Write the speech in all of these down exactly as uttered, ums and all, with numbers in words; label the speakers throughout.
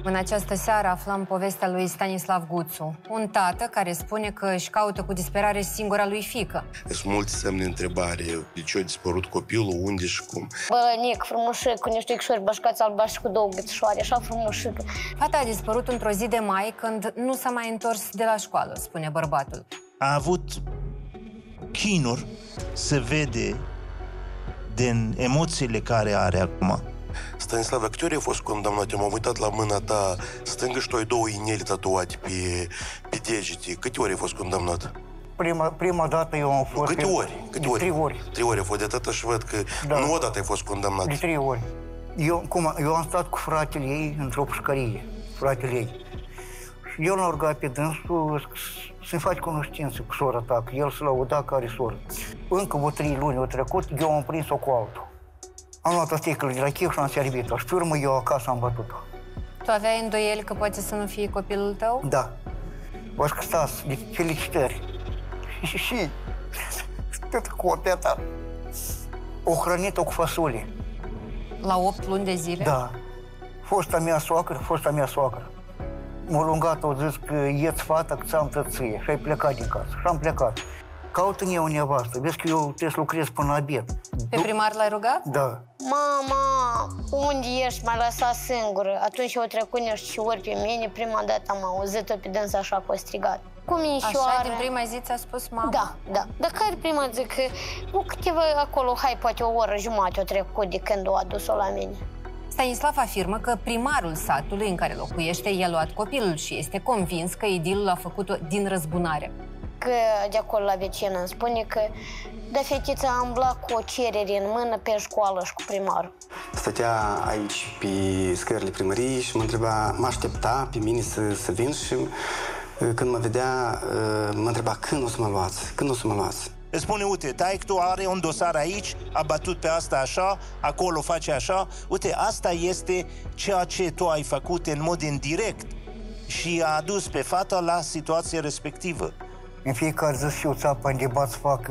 Speaker 1: În această seară aflăm povestea lui Stanislav Guțu, un tată care spune că își caută cu disperare singura lui fiică.
Speaker 2: Sunt multe semne de întrebare. De ce a dispărut copilul, unde și cum?
Speaker 3: Bănic, frumușic, cu niște icșori bașcați albaștri cu două gâțișoare, așa frumușic.
Speaker 1: Fata a dispărut într-o zi de mai, când nu s-a mai întors de la școală, spune bărbatul.
Speaker 4: A avut chinuri, se vede din emoțiile care are acum.
Speaker 2: Stanislav, câte ori ai fost condamnat? Eu m-am uitat la mâna ta stângă și tu ai două ineli tatuate pe, pe degete. Câte ori ai fost condamnat?
Speaker 5: Prima, prima dată eu am fost...
Speaker 2: Câte ori? Câte
Speaker 5: de
Speaker 2: ori?
Speaker 5: trei ori.
Speaker 2: Trei ori ai fost de atâta și văd că
Speaker 5: Da.
Speaker 2: nu odată ai fost condamnat.
Speaker 5: De trei ori. Eu, cum, eu am stat cu fratele ei într-o pușcărie, fratele ei. Și eu l-am rugat pe dânsul să-mi faci cunoștință cu sora ta, că el se lăuda că are soră. Încă vreo trei luni au trecut, eu am prins-o cu altul. Am luat o sticlă de la chef și am servit-o. Și pe urmă eu acasă am bătut-o.
Speaker 1: Tu aveai îndoieli că poate să nu fie copilul tău?
Speaker 5: Da. O să stați, de felicitări. Și, și, tot copia ta. O hrănit-o cu fasole.
Speaker 1: La opt luni de zile?
Speaker 5: Da. Fosta mea soacră, fosta mea soacră. M-a lungat, au zis că ieți fata, că ți-am tăție. Și ai plecat din casă. Și am plecat. Caută-mi o nevastă. Vezi că eu trebuie să lucrez până la biet.
Speaker 1: Pe primar l-ai rugat?
Speaker 5: Da.
Speaker 3: Mama, unde ești? M-ai lăsat singură. Atunci au trecut niște ori pe mine. Prima dată am auzit-o pe dânsa așa că o strigat. Cu minșoară.
Speaker 1: Așa, din prima zi ți-a spus mama?
Speaker 3: Da, da. Dar care prima zi că, nu, câteva acolo, hai, poate o oră jumătate o trecut de când o adus-o la mine.
Speaker 1: Stanislav afirmă că primarul satului în care locuiește i-a luat copilul și este convins că idilul a făcut-o din răzbunare.
Speaker 3: Că de acolo la vecină îmi spune că de fetița am umblat cu o cerere în mână pe școală și cu primarul.
Speaker 6: Stătea aici pe scările primăriei și mă întreba, mă aștepta pe mine să, să vin și când mă vedea, mă întreba când o să mă luați, când o să mă luați.
Speaker 4: Îți spune, uite, taică-tu are un dosar aici, a bătut pe asta așa, acolo face așa. Uite, asta este ceea ce tu ai făcut în mod indirect și a adus pe fata la situația respectivă.
Speaker 5: În fiecare zi și eu țapă în debat să fac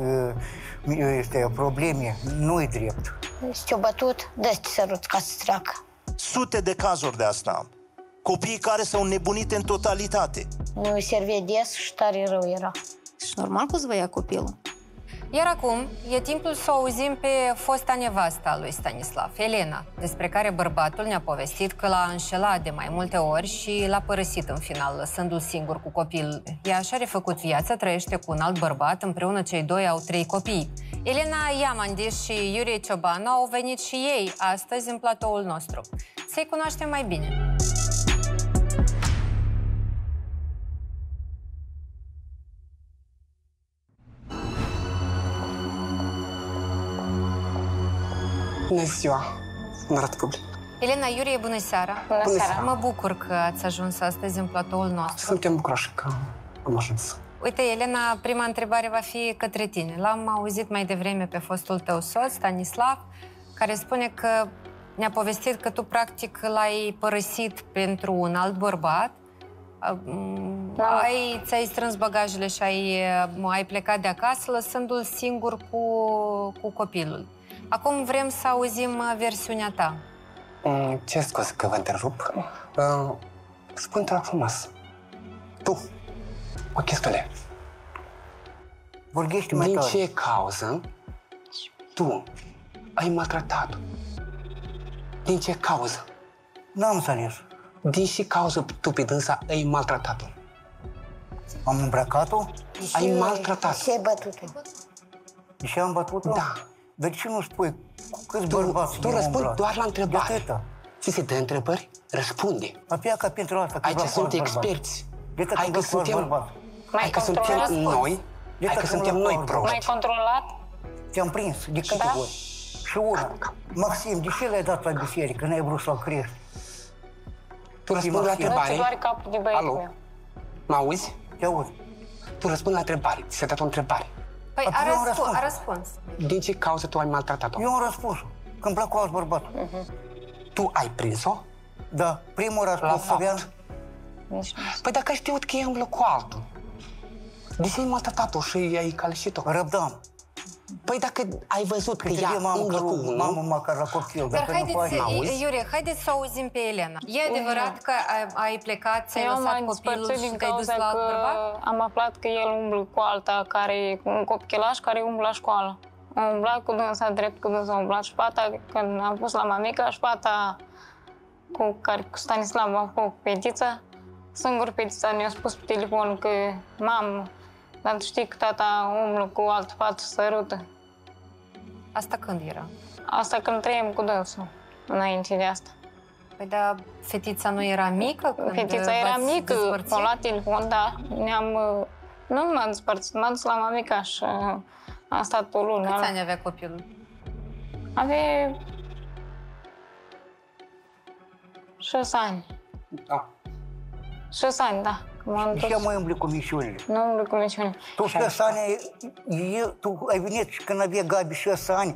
Speaker 5: este, probleme. Nu-i drept.
Speaker 3: Și te-o bătut, dă-ți sărut ca să treacă.
Speaker 4: Sute de cazuri de asta. Copii care s-au nebunit în totalitate.
Speaker 3: Nu-i servea des și tare rău era.
Speaker 7: Și normal că îți vă ia copilul.
Speaker 1: Iar acum e timpul să o auzim pe fosta nevasta lui Stanislav, Elena, despre care bărbatul ne-a povestit că l-a înșelat de mai multe ori și l-a părăsit în final, lăsându-l singur cu copilul. Ea și-a refăcut viața, trăiește cu un alt bărbat, împreună cei doi au trei copii. Elena Iamandis și Iurie Ciobanu au venit și ei astăzi în platoul nostru. Să-i cunoaștem mai bine.
Speaker 6: Bună ziua, onorat public.
Speaker 1: Elena, Iurie, bună seara!
Speaker 3: Bună, bună seara!
Speaker 1: Mă bucur că ați ajuns astăzi în platoul nostru.
Speaker 6: Suntem bucuroși că am ajuns.
Speaker 1: Uite, Elena, prima întrebare va fi către tine. L-am auzit mai devreme pe fostul tău soț, Stanislav, care spune că ne-a povestit că tu, practic, l-ai părăsit pentru un alt bărbat. Da. Ai, ți-ai strâns bagajele și ai, ai plecat de acasă, lăsându-l singur cu, cu copilul. Acum vrem să auzim versiunea ta.
Speaker 6: Ce scuze că vă întrerup. Uh, Spune te rog frumos. Tu, o chestiune.
Speaker 5: Vorbește mai
Speaker 6: Din
Speaker 5: tare.
Speaker 6: ce cauză tu ai maltratat-o? Din ce cauză?
Speaker 5: N-am înțeles.
Speaker 6: Din ce cauză tu pe dânsa ai maltratat-o?
Speaker 5: Am îmbrăcat-o?
Speaker 6: Ai maltratat-o.
Speaker 3: Ce ai bătut-o?
Speaker 5: De ce am bătut-o?
Speaker 6: Da.
Speaker 5: De ce nu spui cu câți
Speaker 6: Tu,
Speaker 5: bărbați
Speaker 6: tu
Speaker 5: i-au
Speaker 6: răspunzi
Speaker 5: umbrat?
Speaker 6: doar la întrebare.
Speaker 5: De atâta.
Speaker 6: Ți se dă întrebări? Răspunde.
Speaker 5: Apia ca pentru asta.
Speaker 6: Aici sunt experți. Hai că suntem, hai că suntem noi, hai că suntem noi
Speaker 3: Mai
Speaker 6: proști.
Speaker 3: controlat?
Speaker 5: Te-am prins. De câte
Speaker 3: Da?
Speaker 5: ori? Și una. Maxim, de ce l-ai dat la biserică? N-ai vrut să-l crești?
Speaker 6: Tu răspunzi la întrebare.
Speaker 3: Doar capul de băiatul
Speaker 6: Alo?
Speaker 3: meu.
Speaker 6: Mă auzi?
Speaker 5: Te aud.
Speaker 6: Tu răspunzi la întrebare. Ți s-a dat o întrebare.
Speaker 1: Păi
Speaker 5: Apoi
Speaker 1: a,
Speaker 5: eu am
Speaker 1: răspu
Speaker 5: răspuns.
Speaker 1: a răspuns.
Speaker 6: Din ce cauză tu ai maltratat-o?
Speaker 5: Eu am răspuns. Când plac cu alt bărbat.
Speaker 6: Tu ai prins-o?
Speaker 5: Da. Primul
Speaker 6: La
Speaker 5: răspuns să avea...
Speaker 6: fapt. Păi dacă ai știut că e în loc cu altul, de ce ai maltratat-o și ai caleșit-o?
Speaker 5: Răbdam.
Speaker 8: Păi dacă ai văzut că ea umblă cu unul...
Speaker 5: Mamă, măcar la copil,
Speaker 1: Dar haideți,
Speaker 8: Auzi?
Speaker 1: Iurie, haideți să auzim pe Elena. E adevărat că ai, ai plecat, ți-ai lăsat copilul și te-ai dus la alt bărbat?
Speaker 9: Am aflat că el umblă cu alta, care, un copchelaș care umblă la școală. Am umblat cu dânsa drept, cu dânsa, am umblat și fata, când am pus la mamica și fata cu, care, cu Stanislav, am făcut petița. Singur petița ne-a spus pe telefon că, mamă, dar tu știi că tata umblă cu altă fată și sărută.
Speaker 1: Asta când era?
Speaker 9: Asta când trăiem cu dânsul, înainte de asta.
Speaker 1: Păi, dar fetița nu era mică când
Speaker 9: Fetița era mică, m-a luat telefon, da, ne-am... Nu m-am despărțit, m-am dus la mamica și am stat o lună.
Speaker 1: Câți ani avea copilul?
Speaker 9: Avea... șase ani.
Speaker 8: Da.
Speaker 9: șase ani, da.
Speaker 5: Și ea mai umbli cu misiunile.
Speaker 9: Nu umbli cu misiunile.
Speaker 5: Tu șase ani, eu, tu ai venit și când avea Gabi șase ani.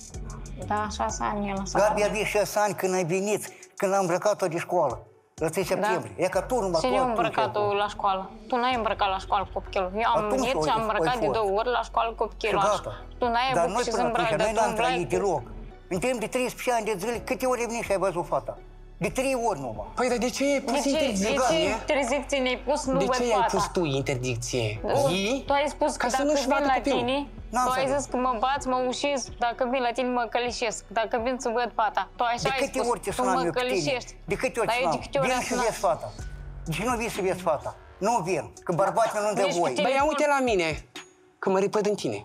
Speaker 9: Da, șase ani el a
Speaker 5: Gabi avea șase ani când ai venit, când am îmbrăcat-o de școală. La trei septembrie. E ca tu numai
Speaker 9: tu. Și eu am îmbrăcat-o la școală. Tu n-ai îmbrăcat la școală copilul. Eu am venit și am îmbrăcat de două ori la școală copilul. Tu n-ai avut și să îmbraci.
Speaker 5: Dar noi n-am trăit deloc. În timp de treisprezece ani de zile, câte ori ai venit și ai văzut fata? De trei ori numai.
Speaker 8: Păi, dar de ce ai pus interdicție?
Speaker 9: De ce interdicție ne-ai pus? Nu
Speaker 8: de
Speaker 9: văd
Speaker 8: ce
Speaker 9: fata.
Speaker 8: ai pus tu interdicție?
Speaker 9: Tu ai spus că dacă vin la tine, tu ai zis că mă bați, mă ușiți, dacă vin la tine mă călișesc, dacă vin să văd fata. Tu așa ai spus, tu mă călișești.
Speaker 5: De câte ori te sunam? Vin să vezi fata. De ce nu vii să vezi fata? Nu vin, că bărbații nu dă voie.
Speaker 8: Băi, ia uite la mine, că mă repăd în tine.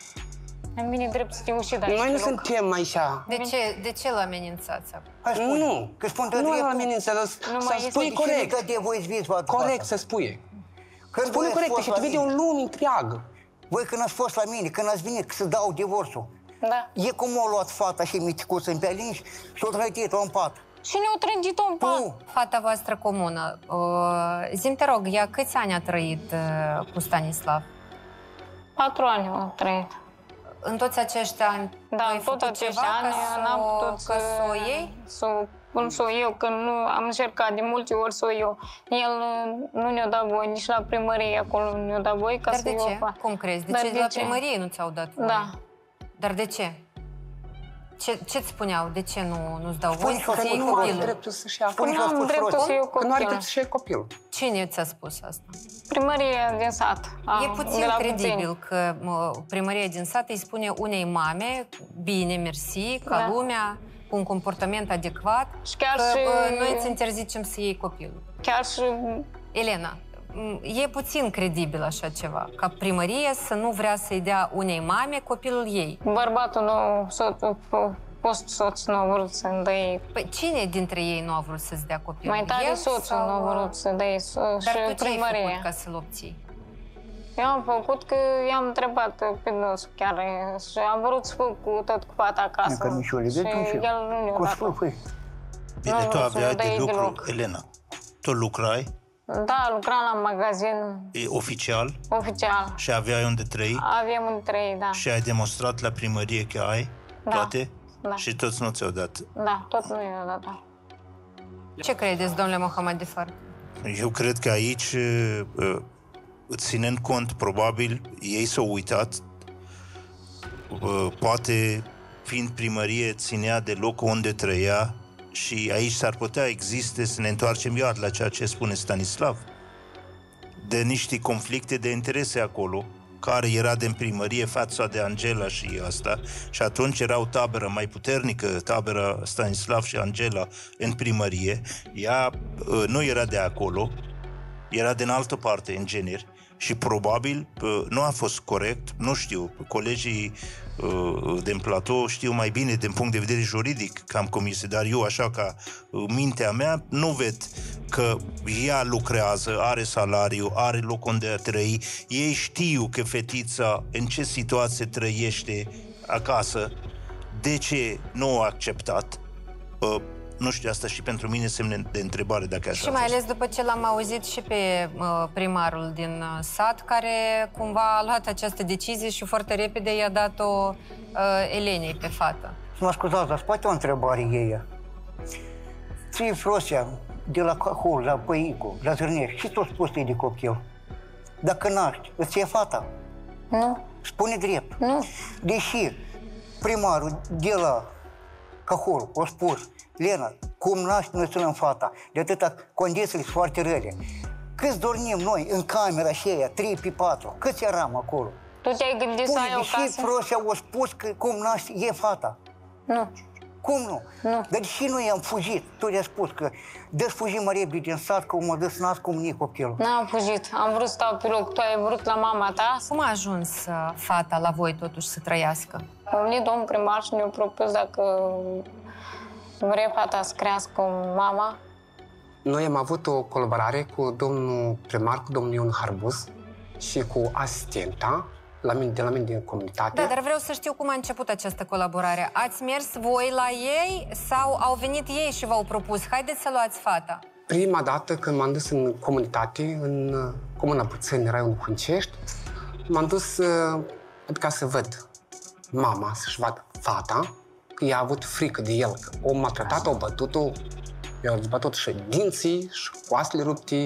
Speaker 9: Am bine drept să te uși, dar
Speaker 8: noi nu suntem așa.
Speaker 1: De ce, de ce l amenințați acum?
Speaker 8: Nu,
Speaker 5: că spun de
Speaker 8: nu
Speaker 5: dreptul.
Speaker 8: l amenințat, să spui corect.
Speaker 5: De voi vezi fata.
Speaker 8: Corect să spui. Spune corect și tu vede o lume întreagă.
Speaker 5: Voi când ați fost la mine, când ați venit să dau divorțul,
Speaker 9: da.
Speaker 5: E cum a luat fata și miticuță în pelinși și o trăitit-o în pat.
Speaker 9: Și ne-o trângit-o în pat.
Speaker 1: Fata voastră comună, uh, zi-mi te rog, ea câți ani a trăit uh, cu Stanislav?
Speaker 9: Patru ani a trăit.
Speaker 1: În toți acești ani
Speaker 9: da,
Speaker 1: ai
Speaker 9: în
Speaker 1: făcut
Speaker 9: tot acești
Speaker 1: ceva
Speaker 9: ani n-am putut
Speaker 1: să o iei?
Speaker 9: Să o iau, că nu am încercat de multe ori să o iau. El nu ne-a dat voie, nici la primărie acolo nu ne-a dat voie ca
Speaker 1: Dar
Speaker 9: să
Speaker 1: de
Speaker 9: iau.
Speaker 1: ce?
Speaker 9: Fa.
Speaker 1: Cum crezi? De
Speaker 9: Dar
Speaker 1: ce
Speaker 9: de
Speaker 1: la
Speaker 9: ce?
Speaker 1: primărie nu ți-au dat voie?
Speaker 9: Da.
Speaker 1: Dar de ce? Ce, ce-ți spuneau? De ce nu, nu-ți dau
Speaker 5: Spune
Speaker 1: voie să iei
Speaker 8: nu are
Speaker 1: copilul?
Speaker 8: dreptul să-și ia
Speaker 9: Că nu am dreptul să iau
Speaker 8: Că nu are
Speaker 9: copilul.
Speaker 8: dreptul să-și ia copilul.
Speaker 1: Cine ți-a spus asta?
Speaker 9: Primăria din sat.
Speaker 1: E puțin credibil că mă, primăria din sat îi spune unei mame, bine, mersi, ca
Speaker 9: Da.
Speaker 1: lumea, cu un comportament adecvat,
Speaker 9: Și chiar
Speaker 1: că
Speaker 9: și-
Speaker 1: uh, noi îți interzicem să iei copilul.
Speaker 9: Chiar și
Speaker 1: Elena, m, e puțin credibil așa ceva, ca primărie să nu vrea să-i dea unei mame copilul ei.
Speaker 9: bărbatul nu, soțul, fost soț nu a vrut să-mi dea.
Speaker 1: Păi cine dintre ei nu a vrut să-ți dea copilul?
Speaker 9: Mai tare
Speaker 1: El
Speaker 9: soțul
Speaker 1: sau-
Speaker 9: nu a vrut să dea și
Speaker 1: Dar tu ce ai
Speaker 9: primăria.
Speaker 1: făcut ca să-l obții?
Speaker 9: Eu am făcut că i-am întrebat pe dânsul chiar și am vrut să fac cu tot cu fata acasă.
Speaker 5: Că Mișule,
Speaker 9: și
Speaker 5: de tu
Speaker 9: el nu ne-a
Speaker 5: cu
Speaker 9: dat.
Speaker 5: sfârfâi.
Speaker 4: Bine,
Speaker 9: Nu,
Speaker 4: tu
Speaker 9: nu,
Speaker 4: aveai
Speaker 9: să-mi
Speaker 4: de
Speaker 9: dai
Speaker 4: lucru,
Speaker 9: deloc.
Speaker 4: Elena, tu lucrai,
Speaker 9: Da, lucram la magazin
Speaker 4: e oficial,
Speaker 9: oficial.
Speaker 4: și aveai unde trăi
Speaker 9: Avem un trei, da.
Speaker 4: și ai demonstrat la primărie că ai
Speaker 9: Da.
Speaker 4: toate
Speaker 9: Da.
Speaker 4: și toți nu ți-au dat.
Speaker 9: Da, tot nu i-a dat. Da.
Speaker 1: Ce credeți, domnule Mohammedifar?
Speaker 4: Eu cred că aici, uh, ținând cont, probabil, ei s-au uitat, uh, poate, fiind primărie, ținea de locul unde trăia și aici s-ar putea existe, să ne întoarcem iar la ceea ce spune Stanislav, de niște conflicte de interese acolo, care era din primărie fața de Angela și asta, și atunci era o tabără mai puternică, tabăra Stanislav și Angela în primărie. Ea uh, nu era de acolo, era din altă parte, în generi, și probabil uh, nu a fost corect, nu știu, colegii uh, din platou știu mai bine din punct de vedere juridic că am comis, dar eu, așa ca uh, mintea mea, nu ved că ea lucrează, are salariu, are loc unde a trăi, ei știu că fetița în ce situație trăiește acasă, de ce nu a acceptat, uh, nu știu, asta și pentru mine semne de întrebare dacă așa
Speaker 1: Și
Speaker 4: a
Speaker 1: mai
Speaker 4: fost.
Speaker 1: ales după ce l-am auzit și pe uh, primarul din uh, sat, care cumva a luat această decizie și foarte repede i-a dat-o uh, Elenei pe fată.
Speaker 5: Să mă scuzați, dar poate o întrebare ei. Ție Frosea, de la Cahul, la Păicu, la Zârnești, și tu spus de copil? Dacă naști, îți e fata?
Speaker 9: Nu.
Speaker 5: Spune drept.
Speaker 9: Nu.
Speaker 5: Deși primarul de la Cahul a spus, Lena, cum naști noi sunăm fata, de atâta condițiile sunt foarte rele. Câți dormim noi în camera aceea, trei pe patru, câți eram acolo?
Speaker 9: Tu te-ai gândit să ai o casă?
Speaker 5: Deși Froșia a spus că cum naști e fata.
Speaker 9: Nu.
Speaker 5: Cum nu?
Speaker 9: Nu.
Speaker 5: Dar și noi am fugit. Tu le-ai spus că dă fugim mai repede din sat, că mă dă să nasc cum nici copilul.
Speaker 9: N-am fugit. Am vrut să stau pe loc. Tu ai vrut la mama ta?
Speaker 1: Cum a ajuns uh, fata la voi totuși să trăiască?
Speaker 9: A venit domnul primar și ne-a propus dacă vrea fata să crească mama.
Speaker 10: Noi am avut o colaborare cu domnul primar, cu domnul Ion Harbuz și cu asistenta la mine, de la mine din comunitate.
Speaker 1: Da, dar vreau să știu cum a început această colaborare. Ați mers voi la ei sau au venit ei și v-au propus? Haideți să luați fata.
Speaker 10: Prima dată când m-am dus în comunitate, în comuna Bățăni, raionul Huncești, m-am dus ca să văd mama, să-și vadă fata, că ea a avut frică de el, că o maltratat, o bătut-o, i-au bătut și dinții, și coastele rupte,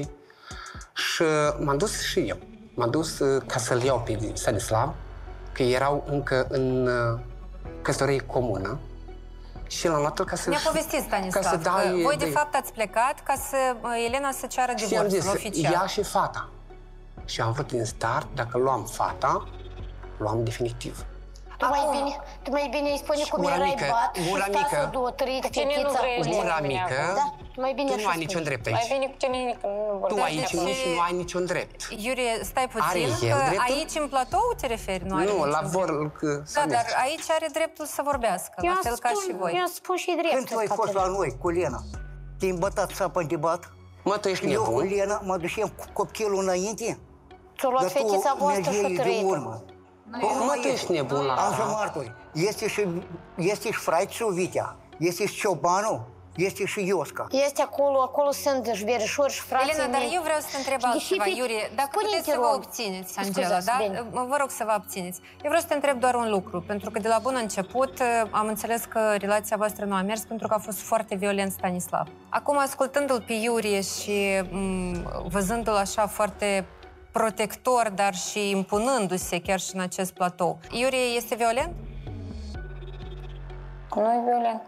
Speaker 10: și m-am dus și eu. M-am dus ca să-l iau pe Stanislav, că erau încă în căsătorie comună, și l-am luat ca să...
Speaker 1: Ne-a povestit Stanislav
Speaker 10: ca să
Speaker 1: că
Speaker 10: dai,
Speaker 1: voi
Speaker 10: de...
Speaker 1: de fapt ați plecat ca să Elena să ceară divorțul oficial.
Speaker 10: Ea și fata. Și am vrut din start, dacă luam fata, luam definitiv.
Speaker 3: Tu mai bine, tu mai bine îi spune cum erai bat și stasul două, trei, fetița cu
Speaker 10: Gura mică,
Speaker 3: da? Tu mai bine
Speaker 10: tu nu ai niciun drept aici.
Speaker 9: Mai bine cu cine că nu vorbesc.
Speaker 10: Tu aici nici nu ai niciun drept.
Speaker 1: Iurie, stai puțin, că aici în platou te referi? Nu,
Speaker 10: nu la vor că
Speaker 1: Da, dar aici are dreptul să vorbească, la fel ca și voi.
Speaker 3: Eu spun și drept.
Speaker 5: Când tu ai fost la noi cu Lena, te-ai îmbătat țapa de bat?
Speaker 10: Mă, tu ești nebun?
Speaker 5: Eu cu Lena mă duceam cu copilul înainte.
Speaker 3: Ți-o luat fetița voastră și trăită.
Speaker 10: Mă, tu ești nebun la
Speaker 5: am și martori. Este și, este și fraițul Vitea, este și Ciobanul, este și Iosca.
Speaker 3: Este acolo, acolo sunt și verișori și frații
Speaker 1: Elena, dar
Speaker 3: mei.
Speaker 1: eu vreau să te întreb altceva, Iurie, dacă puteți să vă obțineți, Angela, da? Vă rog să vă abțineți. Eu vreau să te întreb doar un lucru, pentru că de la bun început am înțeles că relația voastră nu a mers pentru că a fost foarte violent Stanislav. Acum, ascultându-l pe Iurie și văzându-l așa foarte protector, dar și impunându-se chiar și în acest platou. Iurie este violent?
Speaker 9: Nu e violent.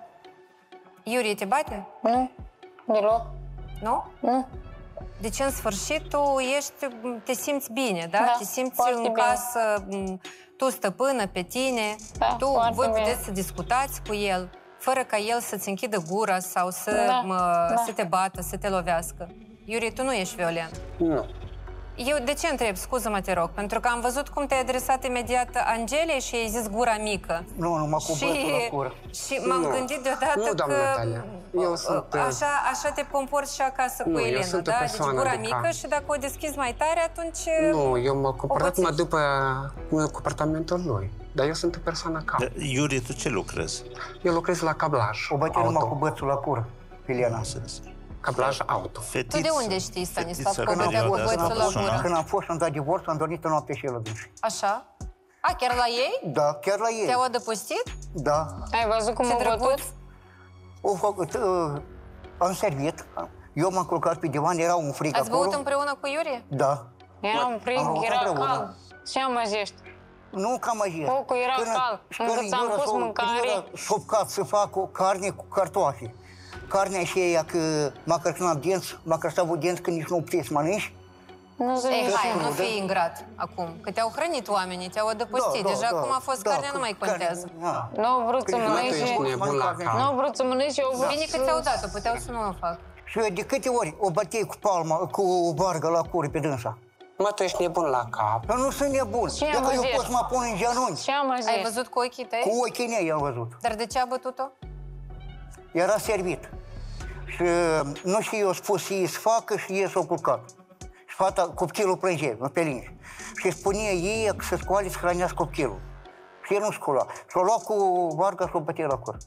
Speaker 1: Iurie te bate?
Speaker 9: Nu, deloc.
Speaker 1: Nu?
Speaker 9: Nu.
Speaker 1: Deci, în sfârșit, tu ești, te simți bine, da?
Speaker 9: Da,
Speaker 1: te simți în
Speaker 9: bine.
Speaker 1: casă, tu stăpână pe tine,
Speaker 9: Da,
Speaker 1: tu, voi
Speaker 9: bine.
Speaker 1: puteți să discutați cu el, fără ca el să-ți închidă gura sau să,
Speaker 9: Da,
Speaker 1: mă,
Speaker 9: da.
Speaker 1: să te bată, să te lovească. Iurie, tu nu ești violent.
Speaker 10: Nu.
Speaker 1: Eu de ce întreb? Scuză-mă, te rog. Pentru că am văzut cum te-ai adresat imediat Angelei și ai zis gura mică.
Speaker 5: Nu, nu, mă cu
Speaker 1: și,
Speaker 5: bățul la cură.
Speaker 1: și m-am
Speaker 10: Nu.
Speaker 1: gândit deodată
Speaker 10: Nu, doamnă
Speaker 1: că
Speaker 10: Natalia. Eu sunt,
Speaker 1: așa, așa te comporți și acasă
Speaker 10: Nu,
Speaker 1: cu
Speaker 10: eu
Speaker 1: Elena,
Speaker 10: sunt o
Speaker 1: da? Deci
Speaker 10: persoană
Speaker 1: gura
Speaker 10: de
Speaker 1: mică
Speaker 10: cal.
Speaker 1: și dacă o deschizi mai tare, atunci...
Speaker 10: Nu, eu m-am comportat
Speaker 1: o
Speaker 10: numai
Speaker 1: pățești.
Speaker 10: după comportamentul lui. Dar eu sunt o persoană calmă.
Speaker 4: Da, Iurie, tu ce lucrezi?
Speaker 10: Eu lucrez la cablaj
Speaker 5: O bătea numai cu
Speaker 10: auto.
Speaker 5: bățul la cură, Elena.
Speaker 10: Cablaj auto.
Speaker 4: Fetiță,
Speaker 1: Tu de unde știi, Stanislav,
Speaker 4: fetiță
Speaker 1: că o bătea cu
Speaker 4: perioada asta
Speaker 1: bățul la
Speaker 4: suna.
Speaker 1: gură?
Speaker 5: Când am fost, am dat divorț, am dormit în noapte și el adânci.
Speaker 1: Așa? A, chiar la ei?
Speaker 5: Da, chiar la ei.
Speaker 1: Te-au adăpostit?
Speaker 5: Da.
Speaker 9: Ai văzut cum
Speaker 1: Ce
Speaker 9: au
Speaker 1: drăguț!
Speaker 9: bătut?
Speaker 5: O făcut, uh, am servit, eu m-am culcat pe divan, era un frig
Speaker 1: Ați
Speaker 5: acolo.
Speaker 1: băut împreună cu Iurie?
Speaker 5: Da.
Speaker 9: Era un
Speaker 5: Am
Speaker 9: frig,
Speaker 5: băut
Speaker 9: era
Speaker 5: împreună.
Speaker 9: cald. Ce amăjești?
Speaker 5: Nu cam așa.
Speaker 9: Focul era cald, încă ți-am pus mâncare.
Speaker 5: Șopcat să fac o carne cu cartofi. Carnea și aia că m-a cărțunat dinți, m-a cărțat dinți că nici nu puteai să mănânci.
Speaker 9: Nu zic
Speaker 1: Ei,
Speaker 9: nici
Speaker 1: hai,
Speaker 9: eu.
Speaker 1: nu fi ingrat acum, că te-au hrănit oamenii, te-au adăpostit.
Speaker 5: Da, da,
Speaker 1: Deja
Speaker 5: da,
Speaker 1: cum a fost
Speaker 5: da,
Speaker 1: carnea, nu
Speaker 5: că
Speaker 1: mai
Speaker 5: carne-
Speaker 1: contează.
Speaker 5: da.
Speaker 9: Nu au vrut să
Speaker 5: Că
Speaker 9: mănânci
Speaker 10: ești
Speaker 9: și...
Speaker 10: nebun la cap.
Speaker 9: Nu au vrut să mănânci și au vrut
Speaker 1: Bine că ți-au dat-o, puteau să nu o fac.
Speaker 5: Și eu de câte ori o bătei cu palma, cu o bargă la cură pe dânsa.
Speaker 10: Mă, tu ești nebun la cap.
Speaker 5: Eu nu sunt nebun.
Speaker 9: Ce
Speaker 5: Dacă eu
Speaker 9: amăjești?
Speaker 5: pot să mă pun în genunchi.
Speaker 9: Ce amăjești?
Speaker 1: Ai văzut cu ochii tăi?
Speaker 5: Cu ochii mei am văzut.
Speaker 1: Dar de ce a bătut-o?
Speaker 5: Era servit. Și nu știu, eu spus ei să facă și ei s-au culcat. Și fata, copilul plângea, pe linge. Și spunea ei că să scoale să hrănească copilul. Și el nu scola. Și-o lua cu varga și-o bătea la cur.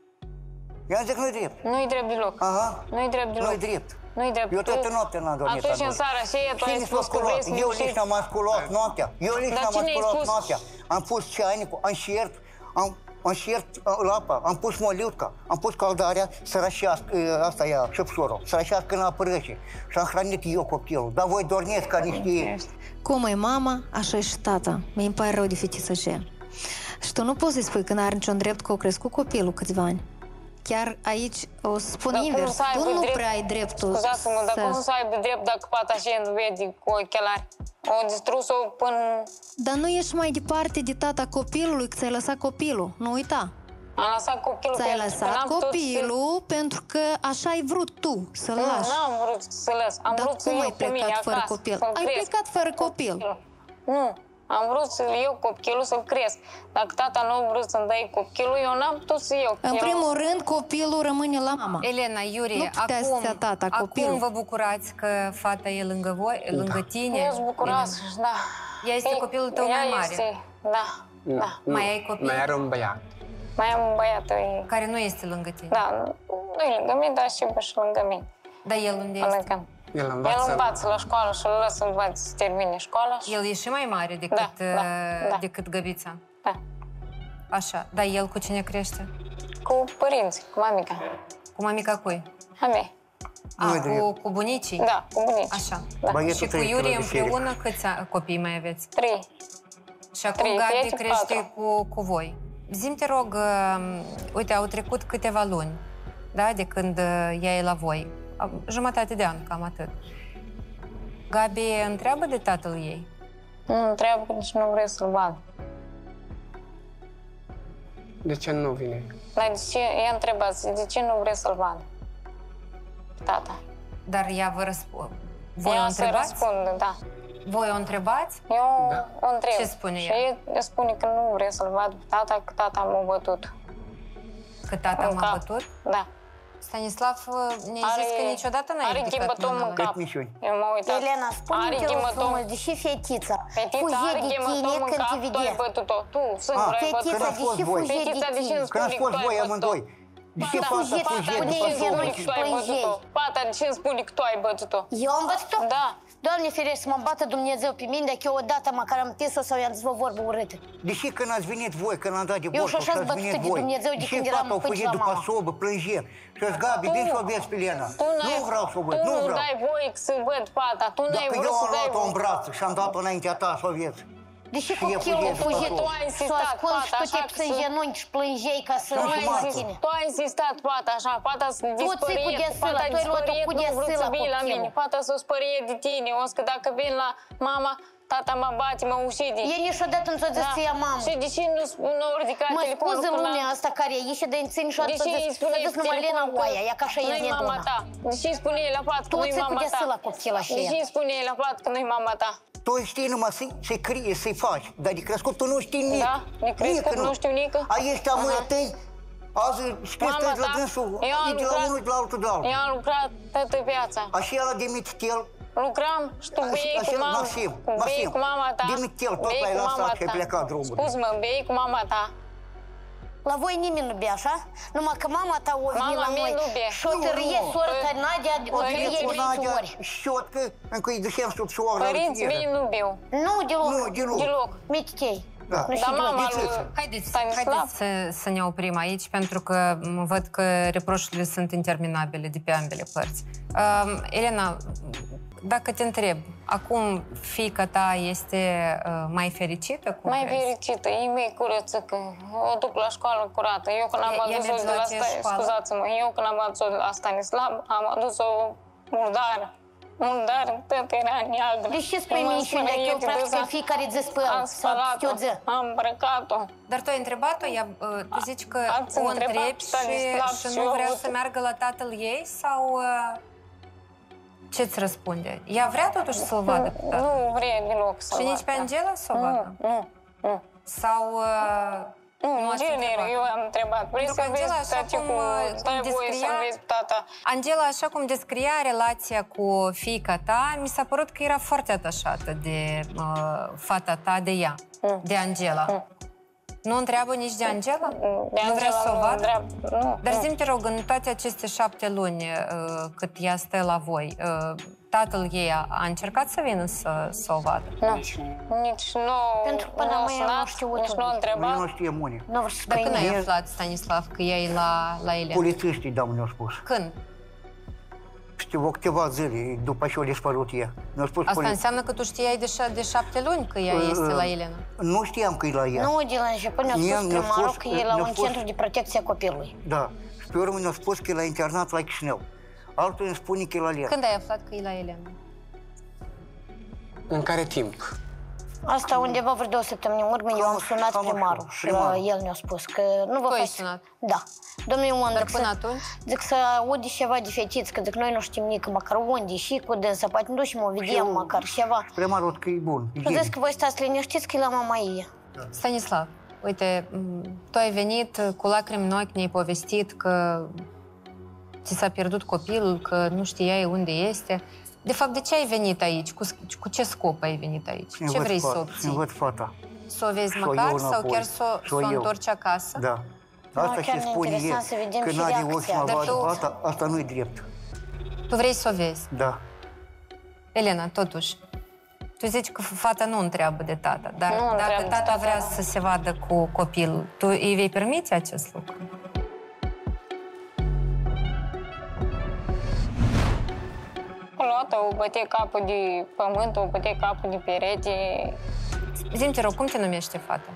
Speaker 5: I-am zis că nu-i drept.
Speaker 9: Nu-i drept deloc.
Speaker 5: Aha.
Speaker 9: Nu-i drept deloc.
Speaker 5: Nu-i drept.
Speaker 9: Nu-i drept.
Speaker 5: Eu toată
Speaker 9: Tu-
Speaker 5: noaptea n-am dormit
Speaker 9: Atunci în
Speaker 5: acolo.
Speaker 9: seara aceea tu ai
Speaker 5: Cine s-a
Speaker 9: spus că vrei
Speaker 5: sculat?
Speaker 9: să
Speaker 5: Eu
Speaker 9: munciți.
Speaker 5: nici n-am sculat noaptea. Eu nici
Speaker 9: Dar
Speaker 5: n-am
Speaker 9: cine ai
Speaker 5: sculat
Speaker 9: spus?
Speaker 5: noaptea. Am pus ceainicul, am șert, am am șert la apa, am pus moliutca, am pus caldarea să rășească, asta e șăpșorul, să rășească în apă rece. Și am hrănit eu copilul, dar voi dormiți ca niște...
Speaker 7: Cum e mama, așa e și tata. Mi-e pare rău de fetița așa. Și tu nu poți să-i spui că n-are niciun drept că o crescut copilul câțiva ani. Chiar aici o să spun invers. Tu nu prea ai dreptul să...
Speaker 9: Scuzați-mă, dar cum să aibă drept dacă fata așa nu vede cu ochelari? O distrus-o până...
Speaker 7: Dar nu ești mai departe de tata copilului, că ți-ai lăsat copilul. Nu uita.
Speaker 9: Am lăsat copilul
Speaker 7: Ți-ai lăsat copilul pentru că așa ai vrut tu să-l lași.
Speaker 9: Nu, n-am vrut să lăs. Am vrut să
Speaker 7: cum ai
Speaker 9: iau cu mine
Speaker 7: plecat fără
Speaker 9: acasă,
Speaker 7: copil?
Speaker 9: să-l
Speaker 7: Ai
Speaker 9: cresc.
Speaker 7: plecat fără copil.
Speaker 9: Nu. Am vrut să-l iau copilul, să-l cresc. Dacă tata nu a vrut să-mi dai copilul, eu n-am putut să iau.
Speaker 7: În
Speaker 9: Eu-
Speaker 7: primul rând, copilul rămâne la mama.
Speaker 1: Elena, Iurie,
Speaker 7: Nu putea să
Speaker 1: acum,
Speaker 7: ți-a tata copilul.
Speaker 1: acum vă bucurați că fata e lângă voi, lângă tine?
Speaker 9: Eu sunt bucuroasă, da.
Speaker 1: Ea este
Speaker 9: Ei,
Speaker 1: copilul tău
Speaker 9: ea
Speaker 1: mai mare.
Speaker 9: Este, da, da.
Speaker 1: Mai ai copii?
Speaker 10: Mai are un băiat.
Speaker 9: Mai am un băiat. E...
Speaker 1: Care nu este lângă tine?
Speaker 9: Da, nu e lângă mine, dar și și lângă mine.
Speaker 1: Dar el unde este?
Speaker 9: Lângă.
Speaker 10: El
Speaker 9: El
Speaker 10: învață...
Speaker 9: învață la școală și îl lăs să învață să termine școala. Și...
Speaker 1: El e și mai mare decât,
Speaker 9: Da, da, da.
Speaker 1: decât Găbița?
Speaker 9: Da.
Speaker 1: Așa. Dar el cu cine crește?
Speaker 9: Cu părinții, cu mamica.
Speaker 1: Cu mamica cui?
Speaker 9: A mea.
Speaker 1: A, cu, cu bunicii?
Speaker 9: Da, cu bunicii.
Speaker 1: Așa.
Speaker 9: Da.
Speaker 5: Băietul
Speaker 1: Și cu
Speaker 5: trece la
Speaker 1: Iurie
Speaker 5: biserică.
Speaker 1: împreună câți a- copii mai aveți?
Speaker 9: Trei.
Speaker 1: Și acum
Speaker 9: Trei
Speaker 1: Gabi
Speaker 9: fete,
Speaker 1: crește
Speaker 9: patru.
Speaker 1: cu, cu voi. Zi-mi, te rog, uh, uite, au trecut câteva luni, da, de când uh, ea e la voi. Uh, Jumătate de an, cam atât. Gabi întreabă de tatăl ei.
Speaker 9: Nu întreabă că nici nu vreau să-l vadă.
Speaker 10: De ce nu vine?
Speaker 9: Dar de ce, ea întreba, de ce nu vrei să-l vadă? Tata.
Speaker 1: Dar ea vă răspunde. Voi o
Speaker 9: Ea să
Speaker 1: întrebați?
Speaker 9: răspundă, da.
Speaker 1: Voi o întrebați?
Speaker 9: Eu
Speaker 10: Da.
Speaker 9: o întreb.
Speaker 1: Ce spune
Speaker 9: și
Speaker 1: ea?
Speaker 9: ea? ea spune că nu vrea să-l vadă pe tata, că tata m-a bătut.
Speaker 1: Că tata
Speaker 9: În
Speaker 1: m-a
Speaker 9: cap.
Speaker 1: bătut?
Speaker 9: Da.
Speaker 1: Stanislav ne-a zis că niciodată n-ai
Speaker 9: are
Speaker 1: ridicat
Speaker 9: ghimatom
Speaker 1: mâna
Speaker 9: în
Speaker 1: la-
Speaker 9: cap.
Speaker 5: Petmișuni.
Speaker 9: Eu m-am uitat.
Speaker 3: Elena,
Speaker 9: Are
Speaker 3: spune-mi te rog
Speaker 9: ghimatom.
Speaker 3: frumos, deși fetița
Speaker 9: Fetița
Speaker 3: fuge
Speaker 9: are
Speaker 3: de tine
Speaker 9: ghimatom în
Speaker 3: când
Speaker 9: cap,
Speaker 3: te
Speaker 9: tu ai
Speaker 3: vedea.
Speaker 9: bătut-o. Tu, singura, ai
Speaker 3: Fetița,
Speaker 9: bătut-o.
Speaker 5: Când ați fost
Speaker 3: deși
Speaker 5: voi?
Speaker 3: fuge de
Speaker 9: Fetița, de ce
Speaker 3: tine.
Speaker 9: îmi
Speaker 5: Când ați
Speaker 9: spune
Speaker 5: fost
Speaker 9: că tu
Speaker 5: voi
Speaker 9: ai bătut-o?
Speaker 5: amândoi. De ce
Speaker 3: Da,
Speaker 5: fata
Speaker 3: fugiți,
Speaker 5: fuge
Speaker 3: fata,
Speaker 5: după
Speaker 3: de ce
Speaker 5: soul?
Speaker 3: nu
Speaker 9: Tu ai bătut-o. Fata, de ce îmi spune că tu ai bătut-o?
Speaker 3: Eu am văzut-o?
Speaker 9: Da.
Speaker 3: Doamne ferește, să mă bată Dumnezeu pe mine dacă eu odată măcar am tins-o sau i-am zis o vorbă urâtă.
Speaker 5: Deși când ați venit voi, când am dat de
Speaker 3: Eu
Speaker 5: borcul
Speaker 3: și așa
Speaker 5: și ați
Speaker 3: sunt
Speaker 5: venit
Speaker 3: bătută de
Speaker 5: voi,
Speaker 3: Dumnezeu de
Speaker 5: deși
Speaker 3: când eram
Speaker 5: fata au
Speaker 3: până
Speaker 5: fugit
Speaker 3: la
Speaker 5: după
Speaker 3: mama.
Speaker 5: sobă, plângea. Și ați Gabi, din să o vezi pe Lena.
Speaker 9: Tu n-ai-
Speaker 5: Nu vreau să o văd,
Speaker 9: tu
Speaker 5: nu
Speaker 9: nu
Speaker 5: vreau.
Speaker 9: dai voie să văd fata, tu n-ai
Speaker 5: Dacă
Speaker 9: vrut
Speaker 5: eu
Speaker 9: să
Speaker 5: am
Speaker 9: dai
Speaker 5: luat-o în
Speaker 9: voie.
Speaker 5: braț și am dat-o înaintea ta să o vezi.
Speaker 3: Deși
Speaker 5: Și e
Speaker 3: copilul a
Speaker 5: fugit după
Speaker 3: fugit,
Speaker 5: acolo.
Speaker 9: Tu ai
Speaker 3: s-a
Speaker 9: insistat,
Speaker 3: ascuns și
Speaker 9: fata,
Speaker 3: tu te
Speaker 9: așa că
Speaker 3: în
Speaker 9: să-
Speaker 3: genunchi și plângeai ca să
Speaker 9: Tu
Speaker 3: nu
Speaker 9: ai,
Speaker 3: mai
Speaker 9: insistat,
Speaker 3: tine.
Speaker 9: tu ai insistat, fata, așa, fata să
Speaker 3: ții cu
Speaker 9: dispărie,
Speaker 3: desâlă,
Speaker 9: fata
Speaker 3: tu ai luat-o
Speaker 9: dispărie,
Speaker 3: cu
Speaker 9: nu vrut
Speaker 3: desâlă
Speaker 9: să vii la
Speaker 3: copilul.
Speaker 9: mine, fata să spărie de tine, o că dacă vin la mama, tata mă bate, mă ucide.
Speaker 3: El niciodată nu ți-a zis să ia mamă.
Speaker 9: Și de ce nu, nu a ridicat
Speaker 3: Mă
Speaker 9: telefonul
Speaker 3: scuză
Speaker 9: până-
Speaker 3: lumea asta care e ieșit de înțin și
Speaker 9: De
Speaker 3: atât
Speaker 9: ce îi
Speaker 3: să
Speaker 9: spune
Speaker 3: zis numai Lena
Speaker 9: telefonul că
Speaker 3: oaia, ea ca așa e
Speaker 9: nu-i mama
Speaker 3: zeduna.
Speaker 9: ta? De ce îi spune la fată că
Speaker 3: Tu
Speaker 9: nu-i
Speaker 3: ții cu
Speaker 9: mama ta?
Speaker 3: desâlă copila și
Speaker 9: De
Speaker 3: ea.
Speaker 9: ce îi spune la fată că nu-i mama ta?
Speaker 5: Tu știi numai să, să-i crie, să-i faci, dar de crescut tu nu știi nici.
Speaker 9: Da? De crescut
Speaker 5: Nici
Speaker 9: nu știu nică?
Speaker 5: Ai ăștia
Speaker 9: Aha.
Speaker 5: mâine tăi, azi scris
Speaker 9: Mama
Speaker 5: că la
Speaker 9: ta,
Speaker 5: dânsul,
Speaker 9: eu am
Speaker 5: e de la
Speaker 9: lucrat-
Speaker 5: unul de la altul de altul.
Speaker 9: Eu am lucrat toată viața.
Speaker 5: Așa la de Mititel,
Speaker 9: Lucram și tu bei
Speaker 5: Așa,
Speaker 9: cu mama,
Speaker 5: Maxim,
Speaker 9: cu bei
Speaker 5: Maxim,
Speaker 9: cu mama ta.
Speaker 5: Dimitel, tot
Speaker 9: bei
Speaker 5: l-ai
Speaker 9: cu
Speaker 5: lăsat
Speaker 9: mama
Speaker 5: și ai
Speaker 9: ta.
Speaker 5: plecat drumul.
Speaker 9: Scuze-mă, bei cu mama ta.
Speaker 3: La voi nimeni nu bea, așa? Numai că mama ta o vine
Speaker 9: Mama
Speaker 3: la
Speaker 9: mea
Speaker 3: noi
Speaker 9: nu bea.
Speaker 3: și o târie
Speaker 5: Nu, nu.
Speaker 3: soră că Nadia o
Speaker 9: Păi,
Speaker 3: târie
Speaker 5: cu
Speaker 3: de
Speaker 5: Nadia,
Speaker 3: ori.
Speaker 5: știotcă, încă îi ducem sub șoară.
Speaker 9: Părinții mei nu beau.
Speaker 3: Nu, deloc.
Speaker 5: Nu, deloc.
Speaker 9: Deloc.
Speaker 3: Mititei.
Speaker 5: Da.
Speaker 3: Nu
Speaker 9: Dar
Speaker 3: știu
Speaker 9: mama
Speaker 3: deloc.
Speaker 9: lui
Speaker 1: Haideți,
Speaker 9: Stanislav,
Speaker 1: haideți să, să ne oprim aici, pentru că m, văd că reproșurile sunt interminabile de pe ambele părți. Um, Elena, dacă te întreb, acum fiica ta este uh, mai fericită? Cum
Speaker 9: mai
Speaker 1: crezi?
Speaker 9: fericită, ei mei curăță că o duc la școală curată. Eu când am
Speaker 1: Ea- ea
Speaker 9: adus-o
Speaker 1: merge
Speaker 9: de
Speaker 1: la
Speaker 9: la
Speaker 1: ce
Speaker 9: Sta-
Speaker 1: școală?
Speaker 9: scuzați-mă, eu când am adus-o de la Stanislav, am adus-o murdară. Murdară, tot era neagră.
Speaker 3: De ce spui minciuni dacă eu practic fiecare zi spăl
Speaker 9: Am
Speaker 3: sau
Speaker 9: spălat-o,
Speaker 3: eu zi?
Speaker 9: am îmbrăcat-o.
Speaker 1: Dar tu ai întrebat-o? Ea, uh, tu zici că
Speaker 9: Ați
Speaker 1: o
Speaker 9: întrebat
Speaker 1: întrebi și,
Speaker 9: Stanislav
Speaker 1: și
Speaker 9: și
Speaker 1: nu
Speaker 9: eu
Speaker 1: vrea
Speaker 9: avut-
Speaker 1: să meargă la tatăl ei? Sau uh, ce-ți răspunde? Ea vrea totuși să-l vadă pe tatăl?
Speaker 9: Nu vrea deloc să
Speaker 1: Și nici pe Angela să o vadă?
Speaker 9: Nu, nu, nu.
Speaker 1: Sau... Uh,
Speaker 9: Nu,
Speaker 1: nu
Speaker 9: în
Speaker 1: ați
Speaker 9: genere,
Speaker 1: întrebat?
Speaker 9: eu am întrebat. Vrei
Speaker 1: Pentru
Speaker 9: să
Speaker 1: că
Speaker 9: vezi
Speaker 1: Angela, așa
Speaker 9: tati
Speaker 1: cum,
Speaker 9: cu...
Speaker 1: uh,
Speaker 9: Dai
Speaker 1: cum
Speaker 9: voie să
Speaker 1: descria-
Speaker 9: vezi tata.
Speaker 1: Angela, așa cum descria relația cu fiica ta, mi s-a părut că era foarte atașată de uh, fata ta, de ea,
Speaker 9: Mm.
Speaker 1: de Angela.
Speaker 9: Mm.
Speaker 1: Nu întreabă nici de Angela?
Speaker 9: De
Speaker 1: nu vrea să o vadă?
Speaker 9: Nu,
Speaker 1: Dar zi-mi, te rog, în toate aceste șapte luni uh, cât ea stă la voi, uh, tatăl ei a, a încercat să vină să, să o vadă?
Speaker 9: Nu. Nici nu.
Speaker 3: Pentru că până
Speaker 9: nu
Speaker 3: mâine nu știu
Speaker 9: nici nu întrebat.
Speaker 5: Nu știe unii.
Speaker 1: Dar când ai aflat, Stanislav, că ea e la, la Elena?
Speaker 5: Polițiștii, da, mi-au spus.
Speaker 1: Când?
Speaker 5: Știu, câteva zile după ce a dispărut ea. Mi-au spus
Speaker 1: Asta
Speaker 5: poli...
Speaker 1: înseamnă că tu știai de, șa- de șapte luni că ea
Speaker 5: Uh,
Speaker 1: este la Elena?
Speaker 5: Nu știam că e la ea.
Speaker 3: Nu, de la început ne-a
Speaker 5: Mie
Speaker 3: spus
Speaker 5: mi-a
Speaker 3: primarul
Speaker 5: spus-
Speaker 3: că e la
Speaker 5: mi-a
Speaker 3: un
Speaker 5: spus-
Speaker 3: centru de protecție a copilului.
Speaker 5: Da. Și pe urmă ne-a spus că e la internat la Chișinău. Altul îmi spune că e la Lena.
Speaker 1: Când ai aflat că e la Elena?
Speaker 10: În care timp?
Speaker 3: Asta undeva vreo două săptămâni în urmă, eu am sunat
Speaker 5: cam așa,
Speaker 3: primarul și
Speaker 5: primarul.
Speaker 3: el ne-a spus că nu vă
Speaker 1: Tu ai
Speaker 3: faci...
Speaker 1: sunat?
Speaker 3: Da. Domnul Ion,
Speaker 1: Dar
Speaker 3: zic
Speaker 1: până
Speaker 3: să,
Speaker 1: atunci?
Speaker 3: zic să audi ceva de fetiți, că zic noi nu știm nici măcar unde și cu dânsă, poate nu ducem o vedem măcar ceva.
Speaker 5: Primarul că e bun. E
Speaker 3: Și zic că voi stați liniștiți că e la mama ei.
Speaker 1: Stanislav, uite, tu ai venit cu lacrimi în ochi, ne-ai povestit că ți s-a pierdut copilul, că nu știai unde este. De fapt, de ce ai venit aici? Cu, cu ce scop ai venit aici?
Speaker 5: Îmi
Speaker 1: Ce
Speaker 5: văd
Speaker 1: vrei
Speaker 5: fata,
Speaker 1: să obții?
Speaker 5: îmi văd fata.
Speaker 1: Să o vezi
Speaker 5: Și-o
Speaker 1: măcar
Speaker 5: iau
Speaker 1: sau
Speaker 5: înapoi.
Speaker 1: chiar să o-
Speaker 5: Și-o
Speaker 1: să o
Speaker 5: iau.
Speaker 1: întorci acasă?
Speaker 5: Da. Asta
Speaker 3: chiar
Speaker 5: ce
Speaker 3: ne
Speaker 5: spune
Speaker 3: interesant
Speaker 5: e,
Speaker 3: să vedem
Speaker 5: că
Speaker 3: și
Speaker 5: n-are
Speaker 3: reacția.
Speaker 5: ochi m-a
Speaker 1: Dar
Speaker 5: luat
Speaker 1: tu-
Speaker 5: fata, asta nu e drept.
Speaker 1: Tu vrei să o vezi.
Speaker 5: Da.
Speaker 1: Elena, totuși, tu zici că fata nu întreabă de tata, dar
Speaker 9: Nu
Speaker 1: dacă
Speaker 9: întreabă de
Speaker 1: tata
Speaker 9: tata.
Speaker 1: vrea să se vadă cu copilul, tu îi vei permite acest lucru?
Speaker 9: Luată, o băte capul de pământ, o băte capul de perete.
Speaker 1: Zi-mi, te rog, cum te numește fata?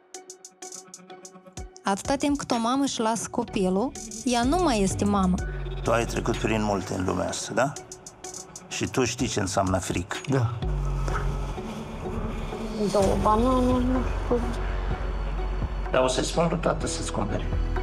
Speaker 7: Atâta timp cât o mamă își lasă copilul, ea nu mai este mamă.
Speaker 4: Tu ai trecut prin multe în lumea asta, da? Și tu știi ce înseamnă frică.
Speaker 5: Da.
Speaker 3: Două banane, nu știu.
Speaker 4: Dar o să-i spun lui tată să-ți cumpere.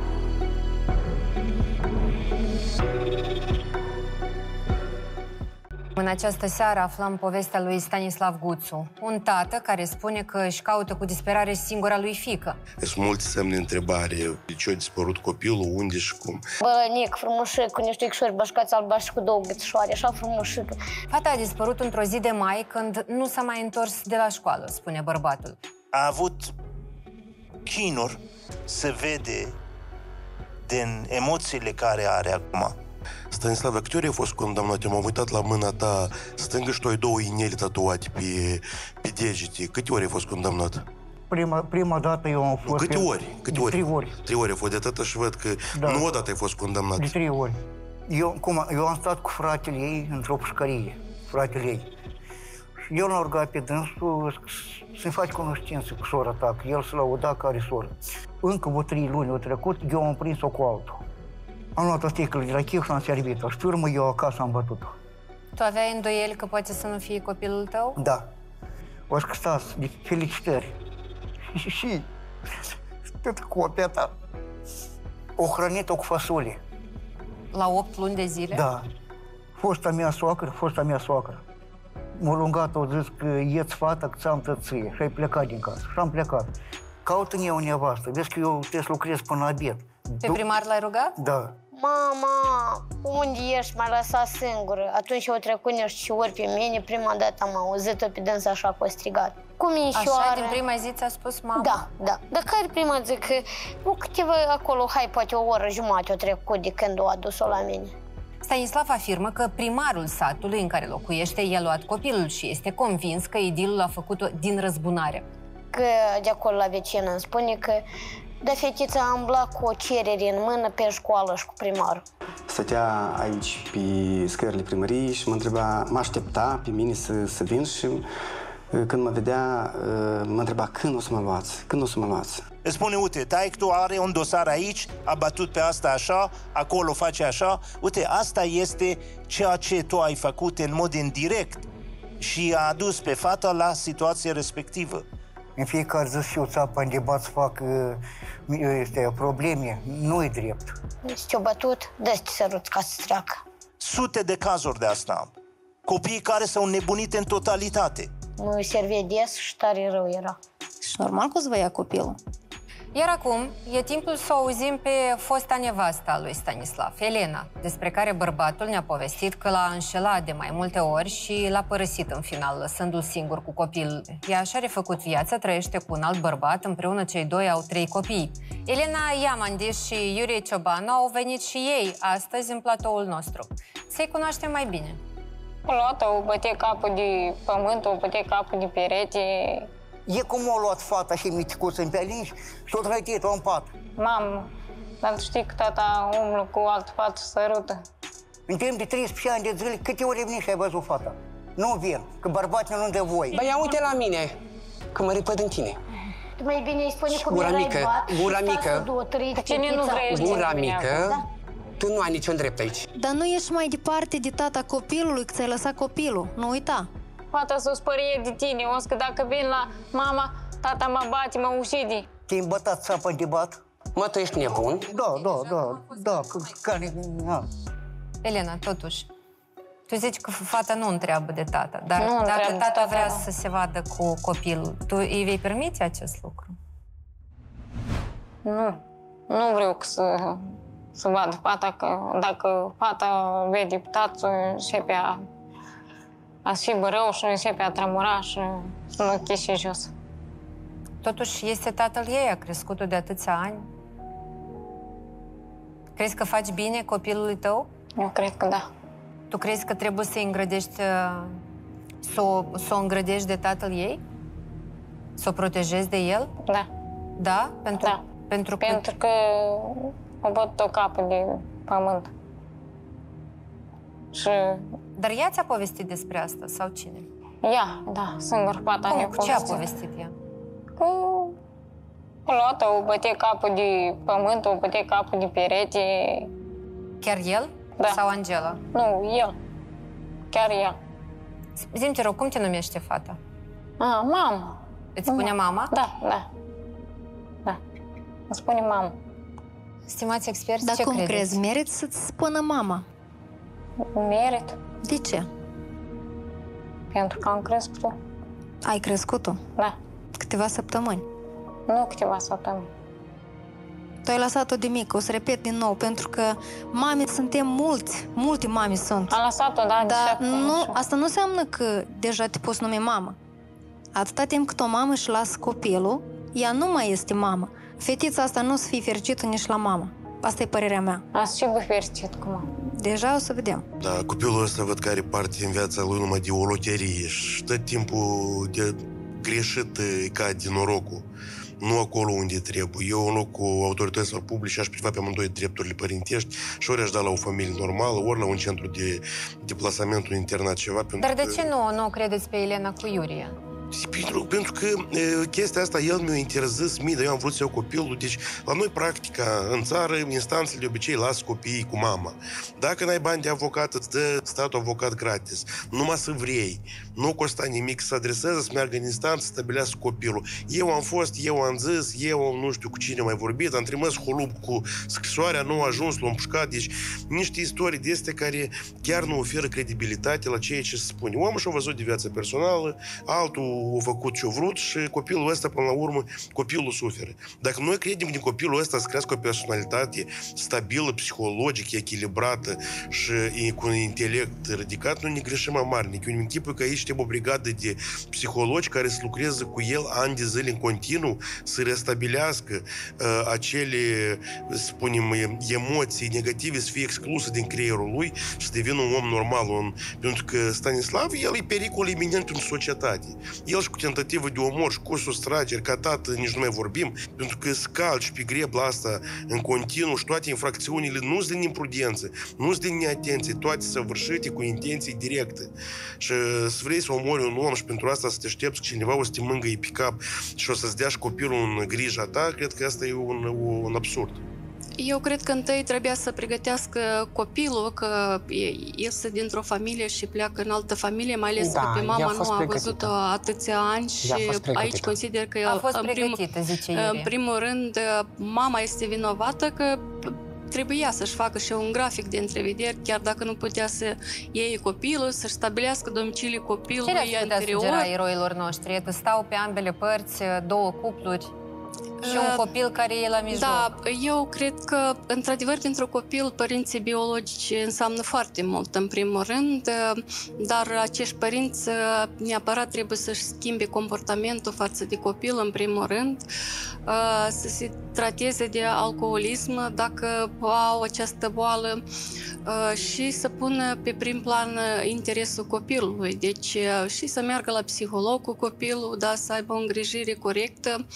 Speaker 1: În această seară aflăm povestea lui Stanislav Guțu, un tată care spune că își caută cu disperare singura lui fiică.
Speaker 2: Sunt multe semne de întrebare. De ce a dispărut copilul, unde și cum?
Speaker 3: Bălănic, frumușic, cu niște icșori bășcați albaștri cu două gățișoare, așa frumușic.
Speaker 1: Fata a dispărut într-o zi de mai, când nu s-a mai întors de la școală, spune bărbatul.
Speaker 4: A avut chinuri, se vede din emoțiile care are acum.
Speaker 2: Stanislav, actorii au fost condamnate. M-am uitat la mâna ta stângă și tu ai două ineli tatuate pe, pe degete. Câte ori ai fost condamnat?
Speaker 5: Prima, prima dată eu am fost...
Speaker 2: Câte ori? Câte
Speaker 5: de
Speaker 2: ori?
Speaker 5: trei ori.
Speaker 2: Trei ori. A fost de atâta și văd că
Speaker 5: Da.
Speaker 2: nu odată ai fost condamnat.
Speaker 5: De trei ori. Eu, cum, eu am stat cu fratele ei într-o pușcărie, fratele ei. Și eu l-am rugat pe dânsul să-mi faci cunoștință cu sora ta, că el se lăuda că are soră. Încă vreo trei luni au trecut, eu am prins-o cu altul. Am luat o sticlă de la chif și am servit-o. Și pe urmă eu acasă am bătut-o.
Speaker 1: Tu aveai îndoieli că poate să nu fie copilul tău?
Speaker 5: Da. O să stați de felicitări. Și, și, tot cu o peta. O hrănit-o cu fasole.
Speaker 1: La opt luni de zile?
Speaker 5: Da. Fosta mea soacră, fosta mea soacră. M-a lungat, au zis că ieți fata, că ți-am tăție. Și ai plecat din casă. Și am plecat. Caută-mi eu o nevastă. Vezi că eu trebuie să lucrez până la biet.
Speaker 1: Pe primar l-ai rugat?
Speaker 5: Da.
Speaker 3: Mama, unde ești? M-ai lăsat singură. Atunci au trecut niște ori pe mine, prima dată am auzit-o pe dânsa așa că o strigat. Cu minșoară.
Speaker 1: Așa, din prima zi ți-a spus mama?
Speaker 3: Da, da. Dar care prima zic că, nu, câteva acolo, hai, poate o oră jumătate o trecut de când o adus-o la mine.
Speaker 1: Stanislav afirmă că primarul satului în care locuiește i-a luat copilul și este convins că idilul a făcut-o din răzbunare.
Speaker 3: Că de acolo la vecină îmi spune că da, fetița a umblat cu o cerere în mână pe școală și cu primarul.
Speaker 6: Stătea aici pe scările primăriei și mă întreba, mă aștepta pe mine să, să vin și când mă vedea, mă întreba când o să mă luați, când o să mă luați.
Speaker 4: Îți spune, uite, taică-tu are un dosar aici, a bătut pe asta așa, acolo face așa. Uite, asta este ceea ce tu ai făcut în mod indirect și a adus pe fata la situația respectivă.
Speaker 5: În fiecare zi și eu țapă în debat să fac uh, este, probleme. Nu-i drept.
Speaker 3: Și-o bătut, dă-ți sărut ca să treacă.
Speaker 4: Sute de cazuri de asta. Copii care s-au nebunit în totalitate.
Speaker 3: Mă servea des și tare rău era.
Speaker 7: Și normal că o să vă ia copilul.
Speaker 1: Iar acum e timpul să o auzim pe fosta nevastă a lui Stanislav, Elena, despre care bărbatul ne-a povestit că l-a înșelat de mai multe ori și l-a părăsit în final, lăsându-l singur cu copilul. Ea și-a refăcut viața, trăiește cu un alt bărbat, împreună cei doi au trei copii. Elena Iamandis și Iurie Ciobanu au venit și ei astăzi în platoul nostru. Să-i cunoaștem mai bine.
Speaker 9: Luată, o bătie capul de pământ, o bătie capul de perete.
Speaker 5: E cum a luat fata și miticuță în pelin și o trăitit-o în pat.
Speaker 9: Mamă, dar tu știi că tata umblă cu altă fată sărută.
Speaker 5: În timp de treisprezece ani de zile, câte ori veni și ai văzut fata? Nu vin, că bărbații nu de voi.
Speaker 10: Băi, ia uite la mine, că mă repăd în tine.
Speaker 3: Tu mai bine îi spune cum
Speaker 10: Gura
Speaker 3: erai
Speaker 10: mică,
Speaker 3: bat
Speaker 10: gura
Speaker 3: și
Speaker 10: mică.
Speaker 3: două, trei,
Speaker 9: Cine nu vrea
Speaker 10: Gura mică,
Speaker 3: Da.
Speaker 10: tu nu ai niciun drept aici.
Speaker 7: Dar nu ești mai departe de tata copilului, că ți-ai lăsat copilul, nu uita.
Speaker 9: Fata s-o spărie de tine, o să că dacă vin la mama, tata mă bate, mă ușide.
Speaker 5: Te-ai îmbătat țapa de bat?
Speaker 10: Mă, tu ești nebun?
Speaker 5: Da, da, da, da, că, care, da.
Speaker 1: Elena, totuși, tu zici că fata nu întreabă de tata, dar
Speaker 9: Nu
Speaker 1: dacă
Speaker 9: întreabă de
Speaker 1: tata
Speaker 9: tata,
Speaker 1: vrea
Speaker 9: da.
Speaker 1: să se vadă cu copilul, tu îi vei permite acest lucru?
Speaker 9: Nu, nu vreau să, să vadă fata, că dacă fata vede tatăl, începe a, a fi rău și începe a tremura și să nu cheșe jos.
Speaker 1: Totuși, este tatăl ei, a crescut-o de atâția ani. Crezi că faci bine copilului tău?
Speaker 9: Eu cred că da.
Speaker 1: Tu crezi că trebuie să-i îngrădești, să o, să o îngrădești de tatăl ei? Să o protejezi de el?
Speaker 9: Da.
Speaker 1: Da? Pentru,
Speaker 9: Da.
Speaker 1: Pentru că...
Speaker 9: Pentru că o băt o capul de pământ. Și
Speaker 1: Dar ea ți-a povestit despre asta, sau cine?
Speaker 9: ea, da, singur fata ne-a
Speaker 1: Cum? Ce a
Speaker 9: povestit.
Speaker 1: povestit ea?
Speaker 9: Că o luată, o bătie capul de pământ, o bătie capul de perete.
Speaker 1: Chiar el?
Speaker 9: Da.
Speaker 1: Sau Angela?
Speaker 9: Nu, el. Chiar el.
Speaker 1: Zi-mi, te rog, cum te numește fata?
Speaker 9: A, mamă.
Speaker 1: Îți spune mama?
Speaker 9: Da, da. Da. Îmi spune mamă.
Speaker 1: Stimați experți,
Speaker 7: Dar
Speaker 1: ce
Speaker 7: cum
Speaker 1: credeți?
Speaker 7: crezi? Meriți să-ți spună mama.
Speaker 9: Merit.
Speaker 7: De ce?
Speaker 9: Pentru că am crescut.
Speaker 7: Ai crescut-o?
Speaker 9: Da.
Speaker 7: Câteva săptămâni.
Speaker 9: Nu câteva săptămâni.
Speaker 7: Tu ai lăsat-o de mică, o să repet din nou, pentru că mame suntem mulți, multe mame sunt.
Speaker 9: Am lăsat-o, da, de
Speaker 7: Dar
Speaker 9: șapte ani
Speaker 7: nu,
Speaker 9: și-
Speaker 7: asta nu înseamnă că deja te poți numi mamă. Atâta timp cât o mamă își lasă copilul, ea nu mai este mamă. Fetița asta nu o să fie fericită nici la mamă. Asta e părerea mea.
Speaker 9: Ați și vă fericit cu mamă.
Speaker 7: Deja o să vedem.
Speaker 2: Da, copilul ăsta văd că are parte în viața lui numai de o loterie și tot timpul de greșit e ca din norocul. Nu acolo unde trebuie. Eu, în loc cu autorităților publice, aș priva pe amândoi drepturile părintești și ori aș da la o familie normală, ori la un centru de deplasament, un internat, ceva. Pentru
Speaker 1: Dar de
Speaker 2: că...
Speaker 1: ce nu, nu o credeți pe Elena cu Iurie?
Speaker 2: Pentru, pentru că e, chestia asta, el mi-a interzis mie, dar eu am vrut să iau copilul. Deci, la noi, practica, în țară, instanțele de obicei lasă copiii cu mama. Dacă n-ai bani de avocat, îți dă statul avocat gratis. Numai să vrei. Nu costa nimic să adreseze, să meargă în instanță, să stabilească copilul. Eu am fost, eu am zis, eu nu știu cu cine mai vorbit, am trimis holub cu scrisoarea, nu a ajuns, l-am pușcat. Deci, niște istorii de astea care chiar nu oferă credibilitate la ceea ce se spune. Omul și-a văzut de viața personală, altul a făcut ce-a vrut și copilul ăsta, până la urmă, copilul suferă. Dacă noi credem că copilul ăsta să crească o personalitate stabilă, psihologic, echilibrată și cu un intelect ridicat, nu ne greșim amarnic. Eu îmi închipui că aici trebuie o brigadă de psihologi care să lucreze cu el ani de zile în continuu, să restabilească uh, acele, spunem, emoții negative, să fie excluse din creierul lui și să devină un om normal. Un... Pentru că Stanislav, el e pericol iminent în societate. El și cu tentativă de omor și cu sustrageri, ca tată, nici nu mai vorbim, pentru că scalci pe grebla asta în continuu și toate infracțiunile nu sunt din imprudență, nu sunt din neatenție, toate săvârșite cu intenții directe. Și să vrei să omori un om și pentru asta să te aștepți că cineva o să te mângâie pe cap și o să-ți dea și copilul în grija ta, cred că asta e un, un absurd.
Speaker 11: Eu cred că întâi trebuia să pregătească copilul, că iese dintr-o familie și pleacă în altă familie, mai ales
Speaker 10: da,
Speaker 11: că pe mama nu a
Speaker 10: pregătită.
Speaker 11: văzut atâția ani și aici consider că
Speaker 1: a fost
Speaker 11: în, primul,
Speaker 1: zice
Speaker 11: în primul rând mama este vinovată că trebuia să-și facă și un grafic de întrevederi, chiar dacă nu putea să iei copilul, să-și stabilească domiciliul copilului
Speaker 1: anterior. Ce le-ați putea sugera eroilor noștri? Că stau pe ambele părți două cupluri și un copil care e la mijloc.
Speaker 11: Da, eu cred că, într-adevăr, pentru copil, părinții biologici înseamnă foarte mult, în primul rând, dar acești părinți neapărat trebuie să-și schimbe comportamentul față de copil, în primul rând, să se trateze de alcoolism dacă au această boală și să pună pe prim plan interesul copilului. Deci și să meargă la psiholog cu copilul, da, să aibă o îngrijire corectă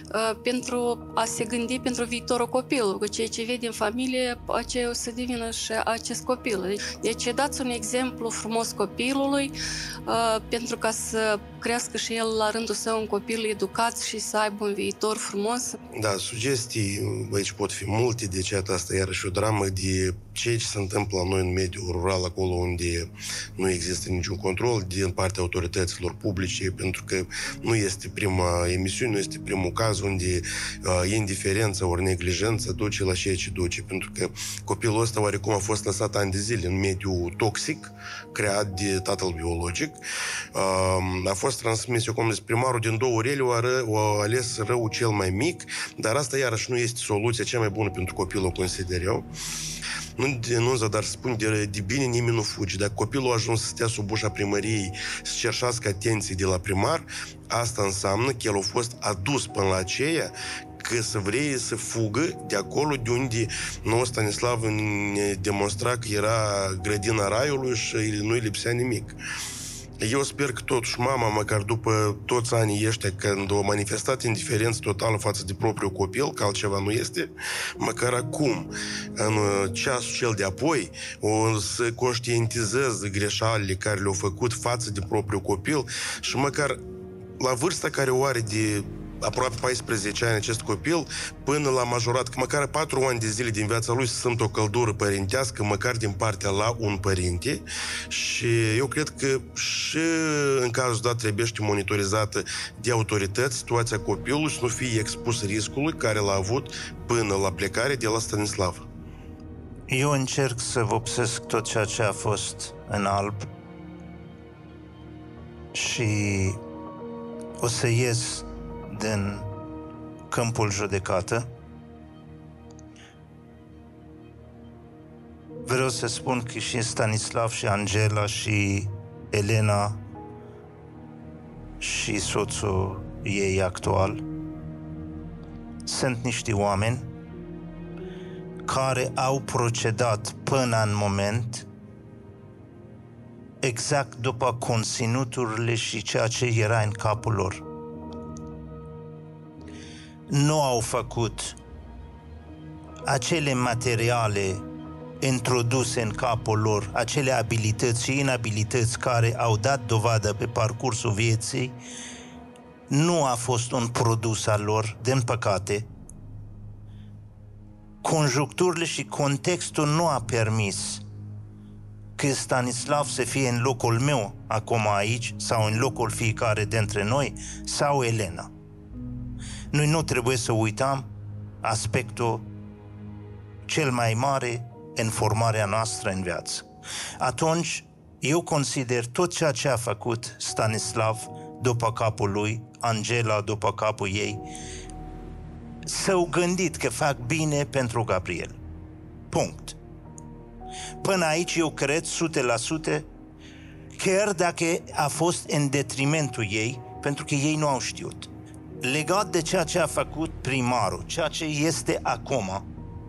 Speaker 11: pentru a se gândi pentru viitorul copilului, cu ceea ce vede în familie, aceea o să devină și acest copil. Deci dați un exemplu frumos copilului pentru ca să crească și el la rândul său un copil educat și să aibă un viitor frumos.
Speaker 2: Da, sugestii aici pot fi multe, deci asta iarăși o dramă de ceea ce se întâmplă la noi în mediul rural, acolo unde nu există niciun control din partea autorităților publice, pentru că nu este prima emisiune, nu este primul caz unde uh, indiferență ori neglijență duce la ceea ce duce, pentru că copilul ăsta oarecum a fost lăsat ani de zile în mediul toxic, creat de tatăl biologic, uh, a fost transmis, eu cum zis, primarul din două orele o a ales răul cel mai mic, dar asta iarăși nu este soluția cea mai bună pentru copil, o consider eu. Nu denunță, dar spun de, de bine nimeni nu fuge. Dacă copilul a ajuns să stea sub ușa primăriei, să cerșească atenție de la primar, asta înseamnă că el a fost adus până la aceea că să vrei să fugă de acolo de unde nou Stanislav ne demonstra că era grădina raiului și nu-i lipsea nimic. Eu sper că totuși mama, măcar după toți anii ăștia, când a manifestat indiferență totală față de propriul copil, că altceva nu este, măcar acum, în ceasul cel de apoi, o să conștientizeze greșalile care le-au făcut față de propriul copil și măcar la vârsta care o are de aproape paisprezece ani acest copil, până la majorat, că măcar patru ani de zile din viața lui să simtă o căldură părintească, măcar din partea la un părinte. Și eu cred că și în cazul dat trebuie monitorizată de autorități situația copilului și nu fie expus riscului care l-a avut până la plecare de la Stanislav.
Speaker 4: Eu încerc să vopsesc tot ceea ce a fost în alb și o să ies din câmpul judecată. Vreau să spun că și Stanislav și Angela și Elena și soțul ei actual sunt niște oameni care au procedat până în moment exact după conținuturile și ceea ce era în capul lor. Nu au făcut acele materiale introduse în capul lor, acele abilități și inabilități care au dat dovadă pe parcursul vieții, nu a fost un produs al lor, din păcate. Conjuncturile și contextul nu a permis că Stanislav să fie în locul meu acum aici, sau în locul fiecare dintre noi, sau Elena. Noi nu trebuie să uităm aspectul cel mai mare în formarea noastră în viață. Atunci, eu consider tot ceea ce a făcut Stanislav după capul lui, Angela după capul ei, s-au gândit că fac bine pentru Gabriel. Punct. Până aici eu cred o sută la sută, chiar dacă a fost în detrimentul ei, pentru că ei nu au știut. Legat de ceea ce a făcut primarul, ceea ce este acum,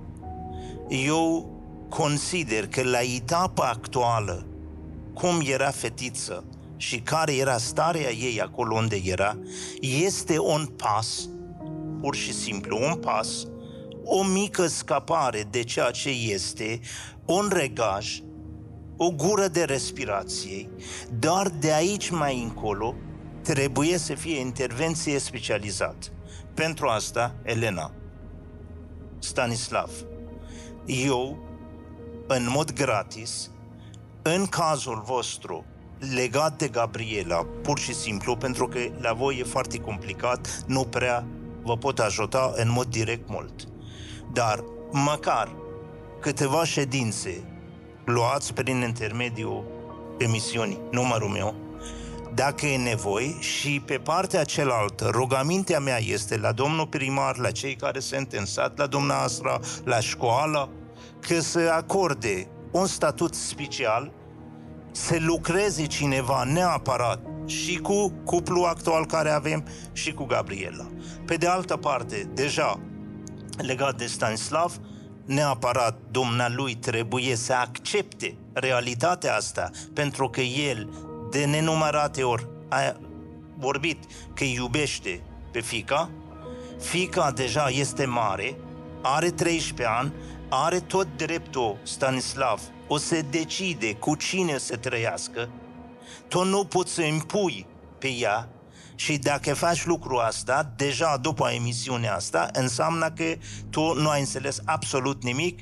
Speaker 4: eu consider că la etapa actuală, cum era fetiță și care era starea ei acolo unde era, este un pas, pur și simplu un pas, o mică scapare de ceea ce este, un regaj, o gură de respirație, dar de aici mai încolo trebuie să fie intervenție specializată. Pentru asta, Elena, Stanislav, eu, în mod gratis, în cazul vostru, legat de Gabriela, pur și simplu, pentru că la voi e foarte complicat, nu prea vă pot ajuta în mod direct mult. Dar, măcar câteva ședințe luați prin intermediul emisiunii, numărul meu, dacă e nevoie, și pe partea cealaltă, rugămintea mea este la domnul primar, la cei care sunt în sat, la dumneavoastră, la școală, că să acorde un statut special, să lucreze cineva neapărat și cu cuplul actual care avem și cu Gabriela. Pe de altă parte, deja legat de Stanislav, neapărat dumnealui trebuie să accepte realitatea asta, pentru că el de nenumărate ori a vorbit că iubește pe fiica. Fiica deja este mare, are treisprezece ani, are tot dreptul, Stanislav, o să decide cu cine să trăiască. Tu nu poți să impui pe ea și dacă faci lucrul asta, deja după emisiunea asta, înseamnă că tu nu ai înțeles absolut nimic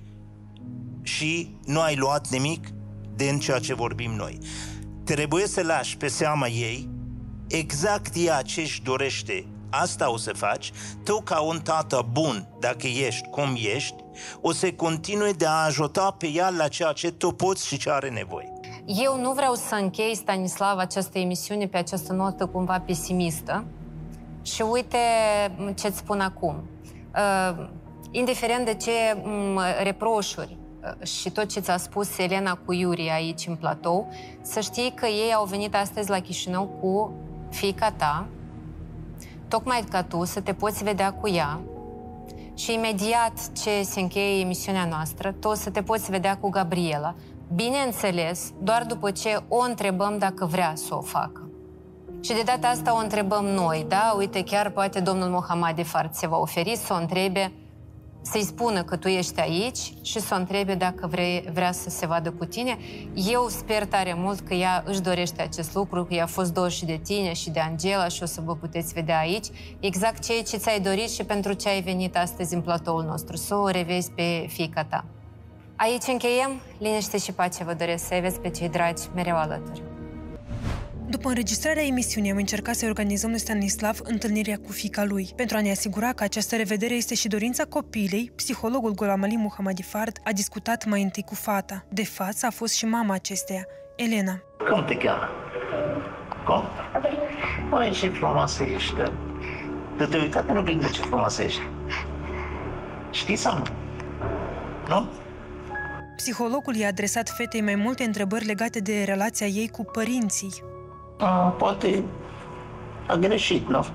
Speaker 4: și nu ai luat nimic din ceea ce vorbim noi. Trebuie să lași pe seama ei exact ea ce își dorește. Asta o să faci. Tu, ca un tată bun, dacă ești cum ești, o să continui de a ajuta pe ea la ceea ce tu poți și ce are nevoie.
Speaker 1: Eu nu vreau să închei, Stanislav, această emisiune pe această notă cumva pesimistă. Și uite ce-ți spun acum. Uh, indiferent de ce um, reproșuri uh, și tot ce ți-a spus Elena cu Iuri aici în platou, să știi că ei au venit astăzi la Chișinău cu fiica ta, tocmai ca tu să te poți vedea cu ea și imediat ce se încheie emisiunea noastră, tu o să te poți vedea cu Gabriela. Bineînțeles, doar după ce o întrebăm dacă vrea să o facă. Și de data asta o întrebăm noi, da? Uite, chiar poate domnul Mohammadi Fard se va oferi să o întrebe, să-i spună că tu ești aici și să o întrebe dacă vre, vrea să se vadă cu tine. Eu sper tare mult că ea își dorește acest lucru, că ea a fost dor și de tine și de Angela și o să vă puteți vedea aici. Exact ceea ce ți-ai dorit și pentru ce ai venit astăzi în platoul nostru, să o revezi pe fiica ta. Aici încheiem. Liniște și pace vă doresc, să aveți pe cei dragi mereu alături.
Speaker 12: După înregistrarea emisiunii, am încercat să organizăm lui Stanislav întâlnirea cu fiica lui. Pentru a ne asigura că această revedere este și dorința copilei, psihologul Ghulam Ali Mohammadi Fard a discutat mai întâi cu fata. De față a fost și mama acesteia, Elena.
Speaker 4: Cum te cheamă? Cum? Măi, ce frumoasă ești. De te uitat în oglindă ce frumoasă ești. Știi sau nu? Nu?
Speaker 12: Psihologul i-a adresat fetei mai multe întrebări legate de relația ei cu părinții.
Speaker 4: A, poate a greșit, nu?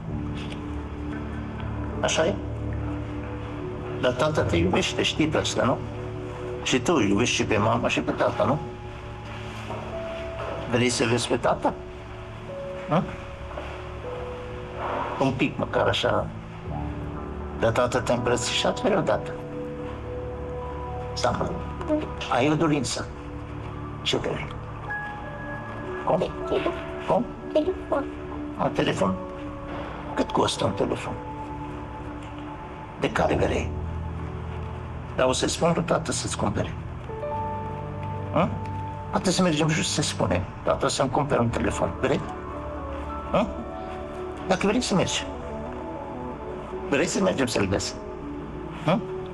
Speaker 4: Așa e? Dar tata te iubește, știi pe asta, nu? Și tu iubești și pe mama și pe tata, nu? Vrei să vezi pe tata? Nu? Un pic măcar așa. Dar tata te-a îmbrățișat vreodată. Stai, ai o dorință. Ce vrei? Cum? Cum? Telefon. Un telefon? Cât costă un telefon? De care vrei? Dar o să-ți spun lui tată să-ți cumpere. Hă? Poate să mergem și să spune, tată, să-mi cumpere un telefon. Vrei? Hă? Dacă vrei să mergi. Vrei să mergem să-l vezi? Hă?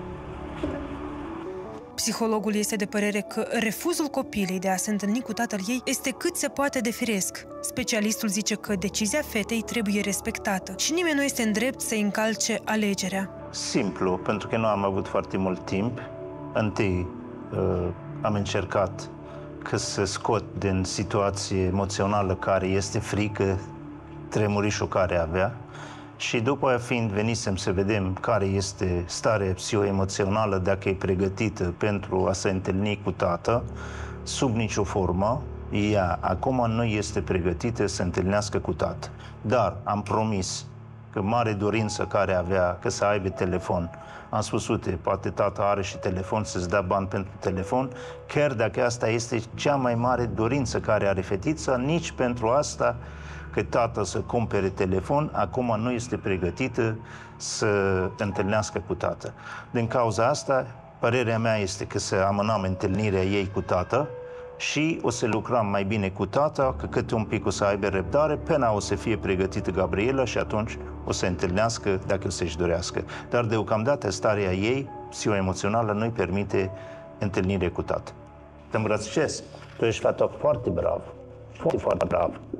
Speaker 12: Psihologul este de părere că refuzul copilei de a se întâlni cu tatăl ei este cât se poate de firesc. Specialistul zice că decizia fetei trebuie respectată și nimeni nu este în drept să-i încalce alegerea.
Speaker 4: Simplu, pentru că nu am avut foarte mult timp. Întâi uh, am încercat că să scot din situație emoțională care este frică, tremurișul care avea. Și după aia, fiind venisem să vedem care este starea psihoemoțională, dacă e pregătită pentru a se întâlni cu tată, sub nicio formă, ea acum nu este pregătită să se întâlnească cu tată. Dar am promis că mare dorință care avea, că să aibă telefon. Am spus, uite, poate tata are și telefon, să-ți dea bani pentru telefon, chiar dacă asta este cea mai mare dorință care are fetița, nici pentru asta că tata să cumpere telefon, acum nu este pregătită să întâlnească cu tată. Din cauza asta, părerea mea este că să amânăm întâlnirea ei cu tată și o să lucrăm mai bine cu tata, că câte un pic o să aibă răbdare, până o să fie pregătită Gabriela și atunci o să întâlnească dacă o să-și dorească. Dar deocamdată starea ei, psihoemoțională, nu-i permite întâlnire cu tată. Te îmbrățișez. Tu ești fata foarte brav. Foarte, foarte brav.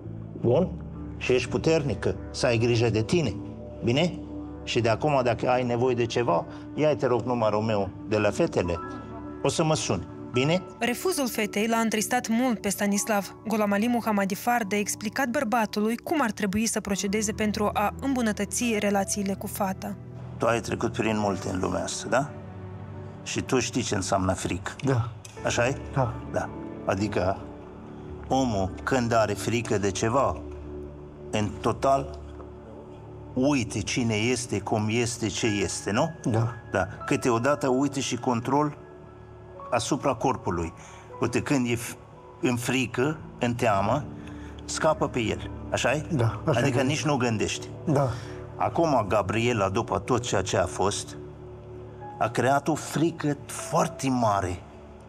Speaker 4: Bun? Și ești puternică, să ai grijă de tine. Bine? Și de acum, dacă ai nevoie de ceva, ia-i, te rog, numărul meu de la fetele, o să mă suni. Bine?
Speaker 12: Refuzul fetei l-a întristat mult pe Stanislav. Gholam Ali Mohammadi-Fard a explicat bărbatului cum ar trebui să procedeze pentru a îmbunătăți relațiile cu fata.
Speaker 4: Tu ai trecut prin multe în lumea asta, da? Și tu știi ce înseamnă frică.
Speaker 5: Da.
Speaker 4: Așa-i?
Speaker 5: Da.
Speaker 4: Da. Adică omul, când are frică de ceva, în total uite cine este, cum este, ce este, nu?
Speaker 5: Da.
Speaker 4: Da. Câteodată uite și control asupra corpului. Uite, când e în frică, în teamă, scapă pe el. Așa-i?
Speaker 5: Da. Așa
Speaker 4: adică
Speaker 5: e.
Speaker 4: nici nu gândești.
Speaker 5: Da.
Speaker 4: Acum, Gabriela, după tot ceea ce a fost, a creat o frică foarte mare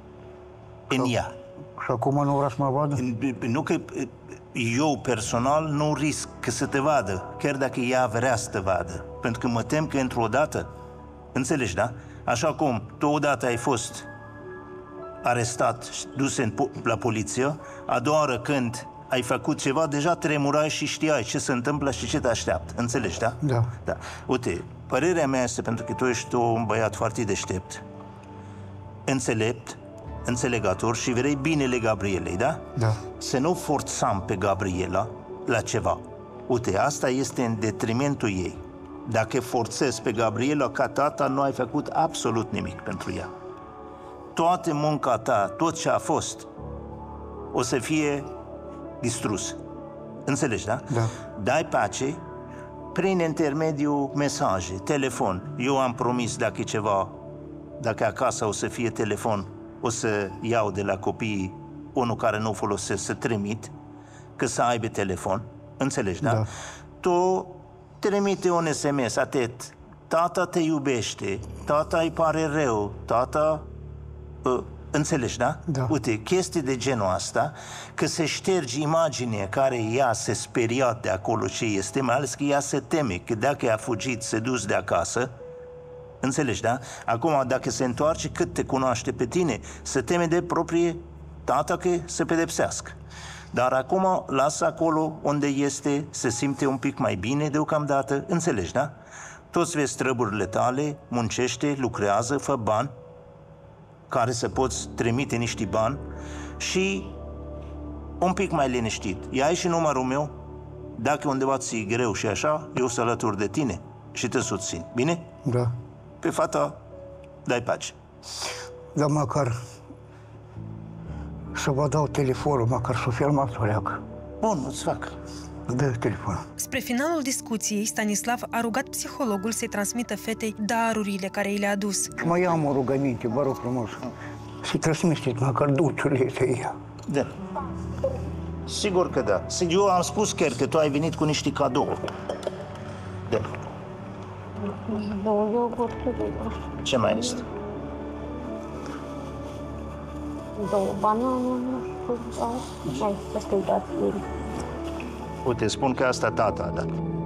Speaker 4: în ea.
Speaker 5: Și acum nu vrea să mă vadă?
Speaker 4: Nu că eu personal nu risc că să te vadă, chiar dacă ea vrea să te vadă. Pentru că mă tem că într-o dată, înțelegi, da? Așa cum tu odată ai fost arestat și dus în po- la poliție, a doua oară când ai făcut ceva, deja tremurai și știai ce se întâmplă și ce te așteaptă. Înțelegi, da?
Speaker 5: Da.
Speaker 4: Da. Uite, părerea mea este, pentru că tu ești un băiat foarte deștept, înțelept, înțelegător și vrei binele Gabrielei, da?
Speaker 5: Da.
Speaker 4: Să nu forțăm pe Gabriela la ceva. Uite, asta este în detrimentul ei. Dacă forțezi pe Gabriela ca tata, nu ai făcut absolut nimic pentru ea. Toată munca ta, tot ce a fost, o să fie distrus. Înțelegi, da?
Speaker 5: Da.
Speaker 4: Dai pace prin intermediul mesaje, telefon. Eu am promis, dacă e ceva, dacă acasă o să fie telefon, o să iau de la copiii unul care nu folosesc, să trimit, că să aibă telefon. Înțelegi, da?
Speaker 5: Da.
Speaker 4: Tu trimite un S M S, atât. Tata te iubește, tata îi pare rău, tata... Uh, înțelegi, da?
Speaker 5: Da.
Speaker 4: Uite, chestii de genul asta, că se șterge imaginea care ea se speria de acolo ce este, mai ales că ea se teme, că dacă a fugit, se dus de acasă, înțelegi, da? Acum, dacă se întoarce, cât te cunoaște pe tine, se teme de proprie tata că se pedepsească. Dar acum, lasă acolo unde este, se simte un pic mai bine deocamdată, înțelegi, da? Toți vezi treburile tale, muncește, lucrează, fă bani, care să poți trimite niște bani și un pic mai liniștit. Ia și numărul meu, dacă undeva ți-e greu și așa, eu sunt alături de tine și te susțin. Bine?
Speaker 5: Da.
Speaker 4: Pe fata, dai pace.
Speaker 5: Dar măcar să vă dau telefonul, măcar să filmați o leacă.
Speaker 4: Bun, îți fac.
Speaker 5: Dă telefonul.
Speaker 12: Spre finalul discuției, Stanislav a rugat psihologul să-i transmită fetei darurile care i le-a adus.
Speaker 5: Și mai am o rugăminte, vă rog frumos, să-i transmiteți măcar dulciurile de ea.
Speaker 4: Da. Sigur că da. Eu am spus chiar că tu ai venit cu niște cadouri. Da. Ce mai este?
Speaker 3: Două banane, mai să-i dați.
Speaker 4: Uite, spun că asta tata a dat.